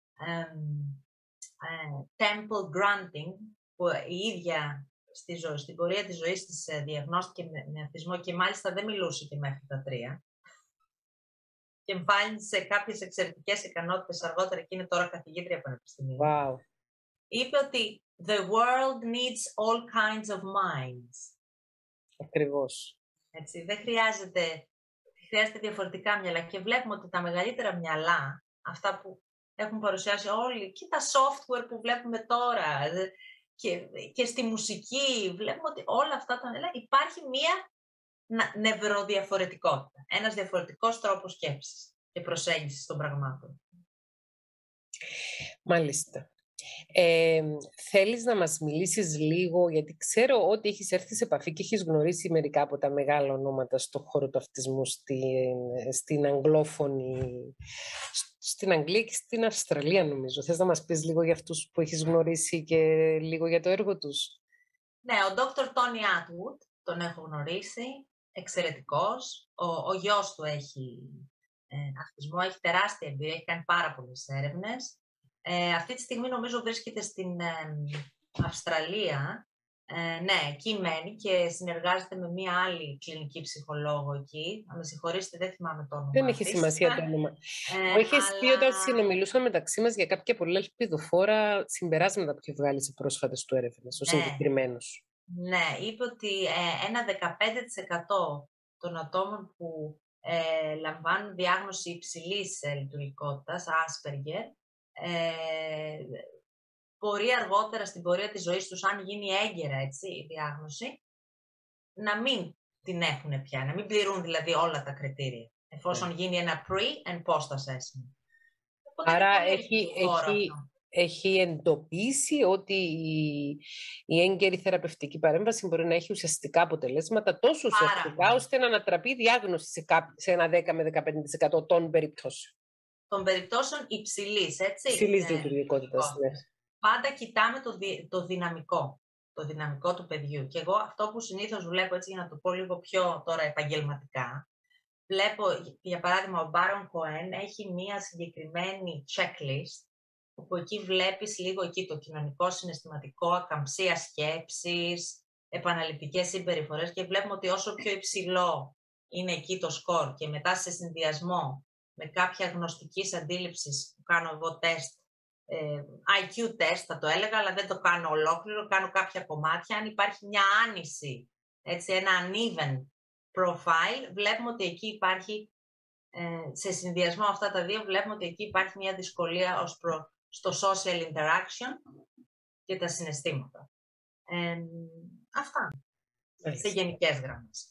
Temple Grunting, που η ίδια στην πορεία της ζωής της διαγνώστηκε με αυτισμό και μάλιστα δεν μιλούσε και μέχρι τα 3 και εμφάνισε κάποιες εξαιρετικές ικανότητες αργότερα και είναι τώρα καθηγήτρια πανεπιστημίου. Wow. Είπε ότι the world needs all kinds of minds. Ακριβώς. Έτσι, δεν χρειάζεται διαφορετικά μυαλά και βλέπουμε ότι τα μεγαλύτερα μυαλά, αυτά που έχουν παρουσιάσει όλοι και τα software που βλέπουμε τώρα και στη μουσική, βλέπουμε ότι όλα αυτά τα μυαλά υπάρχει μία νευροδιαφορετικότητα, ένας διαφορετικός τρόπος σκέψης και προσέγγισης των πραγμάτων. Μάλιστα. Θέλεις να μας μιλήσεις λίγο, γιατί ξέρω ότι έχεις έρθει σε επαφή και έχεις γνωρίσει μερικά από τα μεγάλα ονόματα στον χώρο του αυτισμού στην αγγλόφωνη, στην Αγγλία και στην Αυστραλία νομίζω. Θες να μας πεις λίγο για αυτούς που έχεις γνωρίσει και λίγο για το έργο τους? Ναι, ο Dr. Tony Atwood, τον έχω γνωρίσει, εξαιρετικός. Ο γιος του έχει αυτισμό, έχει τεράστια εμπειρία, έχει κάνει πάρα πολλές έρευνες. Αυτή τη στιγμή νομίζω βρίσκεται στην Αυστραλία. Ναι, εκεί μένει και συνεργάζεται με μία άλλη κλινική ψυχολόγο εκεί. Να με συγχωρήσετε, δεν θυμάμαι το όνομα. Δεν έχει σημασία το όνομα. Μου είχες πει όταν συνομιλούσαμε μεταξύ μας για κάποια πολύ ελπιδοφόρα συμπεράσματα που είχε βγάλει σε πρόσφατες του έρευνες, ως συγκεκριμένους. Ναι, είπε ότι ένα 15% των ατόμων που λαμβάνουν διάγνωση υψηλής λειτουργικότητας, Asperger, μπορεί αργότερα στην πορεία της ζωής τους, αν γίνει έγκαιρα η διάγνωση, να μην την έχουν πια, να μην πληρούν δηλαδή όλα τα κριτήρια, εφόσον γίνει ένα pre- and post-assessment. Άρα έχει εντοπίσει ότι η έγκαιρη θεραπευτική παρέμβαση μπορεί να έχει ουσιαστικά αποτελέσματα, τόσο ουσιαστικά ώστε να ανατραπεί η διάγνωση σε ένα 10 με 15% των περιπτώσεων. Των περιπτώσεων υψηλής, έτσι. Υψηλής λειτουργικότητας, ναι. Πάντα κοιτάμε το δυναμικό του παιδιού. Και εγώ αυτό που συνήθως βλέπω, έτσι για να το πω λίγο πιο τώρα επαγγελματικά, βλέπω, για παράδειγμα, ο Μπάρον Κοέν έχει μία συγκεκριμένη checklist, όπου εκεί βλέπεις λίγο εκεί το κοινωνικό, συναισθηματικό, ακαμψία σκέψης, επαναληπτικές συμπεριφορές και βλέπουμε ότι όσο πιο υψηλό είναι εκεί το σκορ και μετά σε συνδυασμό με κάποια γνωστικής αντίληψης που κάνω εγώ τεστ, IQ test θα το έλεγα, αλλά δεν το κάνω ολόκληρο, κάνω κάποια κομμάτια. Αν υπάρχει μια άνηση, έτσι, ένα uneven profile, βλέπουμε ότι εκεί υπάρχει, σε συνδυασμό αυτά τα δύο, βλέπουμε ότι εκεί υπάρχει μια δυσκολία ως στο social interaction και τα συναισθήματα. Αυτά. Σε γενικές γραμμές.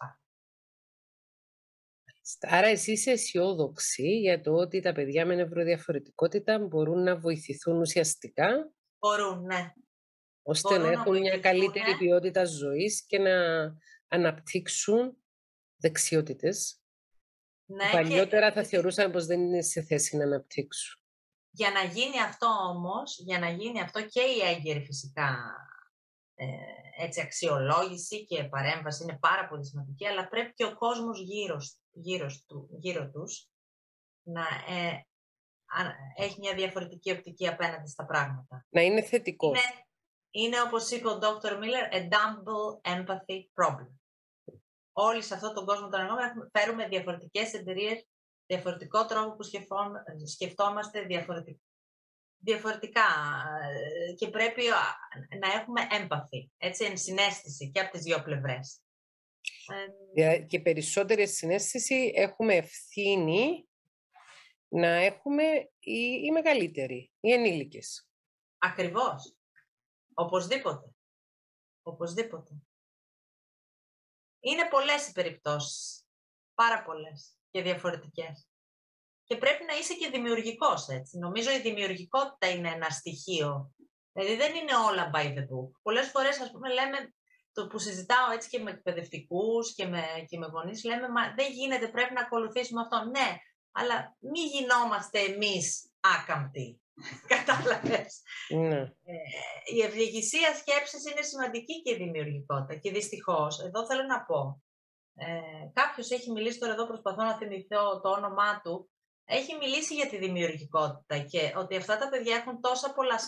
Άρα εσύ είσαι αισιόδοξη για το ότι τα παιδιά με νευροδιαφορετικότητα μπορούν να βοηθηθούν ουσιαστικά. Μπορούν, ναι. Ώστε Μπορούν να έχουν μια καλύτερη ποιότητα ζωής και να αναπτύξουν δεξιότητες. Ναι, παλιότερα θα θεωρούσαν πως δεν είναι σε θέση να αναπτύξουν. Για να γίνει αυτό όμως, για να γίνει αυτό και η έγκαιρη φυσικά έτσι, αξιολόγηση και παρέμβαση είναι πάρα πολύ σημαντική, αλλά πρέπει και ο κόσμος γύρω τους να έχει μια διαφορετική οπτική απέναντι στα πράγματα. Να είναι θετικός. Είναι όπως είπε ο Dr. Miller, a double empathy problem. Όλοι σε αυτόν τον κόσμο των εργών φέρουμε διαφορετικές εμπειρίες, διαφορετικό τρόπο που σκεφτόμαστε διαφορετικά και πρέπει να έχουμε empathy, έτσι, ενσυναίσθηση και από τις δύο πλευρές. Και περισσότερη συναίσθηση έχουμε ευθύνη να έχουμε οι μεγαλύτεροι, οι ενήλικες. Ακριβώς. Οπωσδήποτε. Οπωσδήποτε. Είναι πολλές οι περιπτώσεις. Πάρα πολλές και διαφορετικές. Και πρέπει να είσαι και δημιουργικός, έτσι. Νομίζω η δημιουργικότητα είναι ένα στοιχείο. Δηλαδή δεν είναι όλα by the book. Πολλές φορές, ας πούμε, λέμε, το που συζητάω έτσι και με εκπαιδευτικούς και με γονείς, λέμε, μα δεν γίνεται, πρέπει να ακολουθήσουμε αυτό. Ναι, αλλά μη γινόμαστε εμείς άκαμπτοι. Κατάλαβες. Ναι. Η ευληγησία σκέψης είναι σημαντική και η δημιουργικότητα. Και δυστυχώς, εδώ θέλω να πω, κάποιος έχει μιλήσει τώρα εδώ, προσπαθώ να θυμηθώ το όνομά του, έχει μιλήσει για τη δημιουργικότητα και ότι αυτά τα παιδιά έχουν τόσα πολλά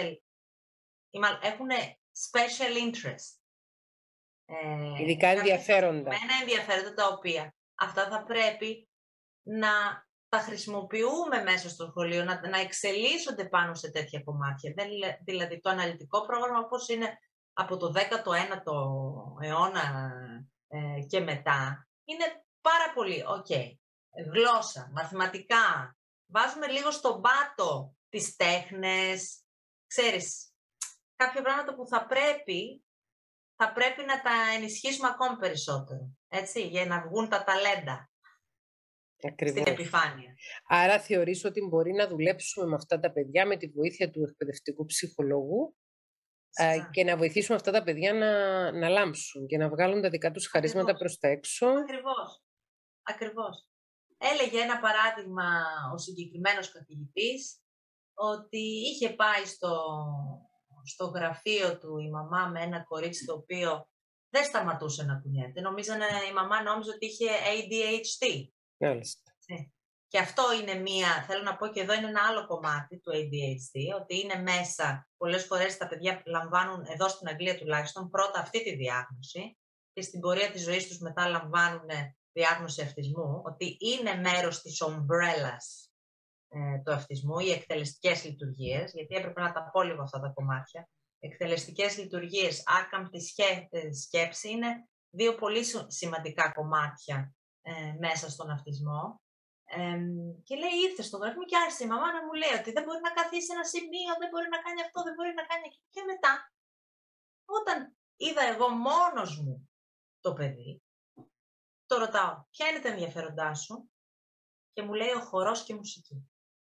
έχουν special interest. Ειδικά ενδιαφέροντα. Ενδιαφέροντα τα οποία αυτά θα πρέπει να τα χρησιμοποιούμε μέσα στο σχολείο, να εξελίσσονται πάνω σε τέτοια κομμάτια. Δηλαδή το αναλυτικό πρόγραμμα όπως είναι από το 19ο αιώνα και μετά, είναι πάρα πολύ γλώσσα, μαθηματικά. Βάζουμε λίγο στον πάτο τις τέχνες, ξέρεις, κάποια πράγματα που θα πρέπει να τα ενισχύσουμε ακόμη περισσότερο, έτσι, για να βγουν τα ταλέντα. Ακριβώς. Στην επιφάνεια. Άρα θεωρείς ότι μπορεί να δουλέψουμε με αυτά τα παιδιά με τη βοήθεια του εκπαιδευτικού ψυχολόγου και να βοηθήσουμε αυτά τα παιδιά να λάμψουν και να βγάλουν τα δικά τους χαρίσματα προς τα έξω. Ακριβώς. Έλεγε ένα παράδειγμα ο συγκεκριμένος καθηγητής ότι είχε πάει στο γραφείο του η μαμά με ένα κορίτσι το οποίο δεν σταματούσε να κουνιέται. Η μαμά νόμιζε ότι είχε ADHD. Μάλιστα. Και αυτό είναι θέλω να πω και εδώ είναι ένα άλλο κομμάτι του ADHD, ότι είναι μέσα, πολλές φορές τα παιδιά λαμβάνουν, εδώ στην Αγγλία τουλάχιστον, πρώτα αυτή τη διάγνωση και στην πορεία της ζωής τους μετά λαμβάνουν διάγνωση αυτισμού, ότι είναι μέρος της ομπρέλας του αυτισμού, οι εκτελεστικές λειτουργίες, γιατί έπρεπε να τα πω λίγο αυτά τα κομμάτια. Εκτελεστικές λειτουργίες, άκαμπτη σκέψη είναι δύο πολύ σημαντικά κομμάτια μέσα στον αυτισμό. Και λέει, ήρθε στο γραφείο και άρχισε η μαμά να μου λέει ότι δεν μπορεί να καθίσει σε ένα σημείο, δεν μπορεί να κάνει αυτό, δεν μπορεί να κάνει εκεί. Και μετά, όταν είδα εγώ μόνος μου το παιδί, το ρωτάω, ποια είναι τα ενδιαφέροντά σου, και μου λέει ο χορός και η μουσική.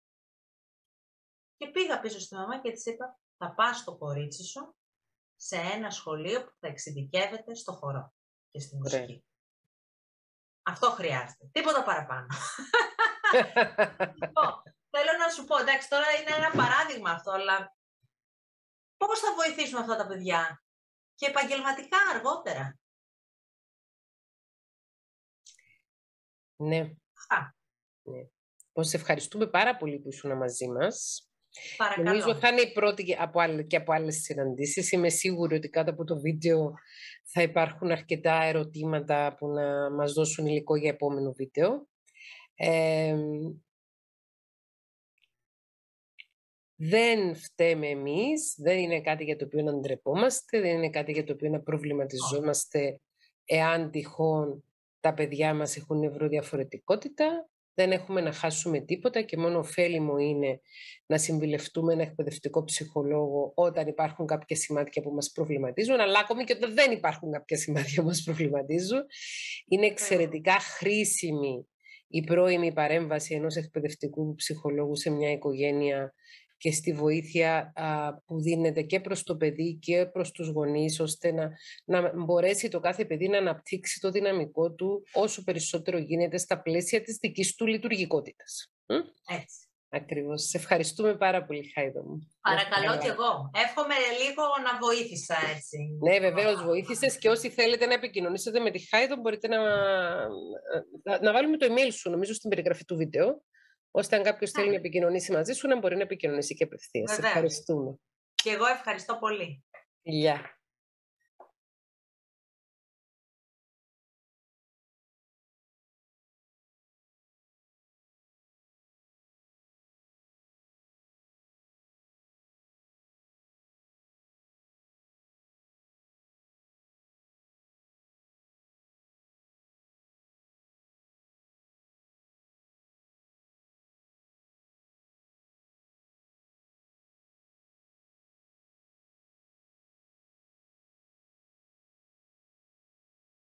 Και πήγα πίσω στη μαμά και της είπα, θα πας στο κορίτσι σου σε ένα σχολείο που θα εξειδικεύεται στο χορό και στη μουσική. Αυτό χρειάζεται. Τίποτα παραπάνω. Θέλω να σου πω, εντάξει, τώρα είναι ένα παράδειγμα αυτό, αλλά πώς θα βοηθήσουμε αυτά τα παιδιά και επαγγελματικά αργότερα. Ναι. Σωστά. Ναι. Σε ευχαριστούμε πάρα πολύ που ήσουν μαζί μας. Παρακαλώ. Νομίζω θα είναι η πρώτη και από άλλες συναντήσεις. Είμαι σίγουρη ότι κάτω από το βίντεο θα υπάρχουν αρκετά ερωτήματα που να μας δώσουν υλικό για επόμενο βίντεο. Δεν φταίμε εμείς, δεν είναι κάτι για το οποίο να ντρεπόμαστε, δεν είναι κάτι για το οποίο να προβληματιζόμαστε εάν τυχόν τα παιδιά μας έχουν νευροδιαφορετικότητα. Δεν έχουμε να χάσουμε τίποτα και μόνο ωφέλιμο είναι να συμβουλευτούμε ένα εκπαιδευτικό ψυχολόγο όταν υπάρχουν κάποια σημάδια που μας προβληματίζουν, αλλά ακόμη και όταν δεν υπάρχουν κάποια σημάδια που μας προβληματίζουν. Είναι εξαιρετικά χρήσιμη η πρώιμη παρέμβαση ενός εκπαιδευτικού ψυχολόγου σε μια οικογένεια και στη βοήθεια που δίνεται και προς το παιδί και προς τους γονείς, ώστε να μπορέσει το κάθε παιδί να αναπτύξει το δυναμικό του όσο περισσότερο γίνεται στα πλαίσια της δικής του λειτουργικότητας. Έτσι. Ακριβώς. Σε ευχαριστούμε πάρα πολύ, Χάιδο μου. Παρακαλώ κι εγώ. Εύχομαι λίγο να βοήθησα έτσι. Ναι, βεβαίως βοήθησες και όσοι θέλετε να επικοινωνήσετε με τη Χάιδο μπορείτε να βάλουμε το email σου, νομίζω, στην περιγραφή του βίντεο, ώστε αν κάποιος θέλει να επικοινωνήσει μαζί σου, να μπορεί να επικοινωνήσει και απευθείας. Σε ευχαριστούμε. Και εγώ ευχαριστώ πολύ. Γεια.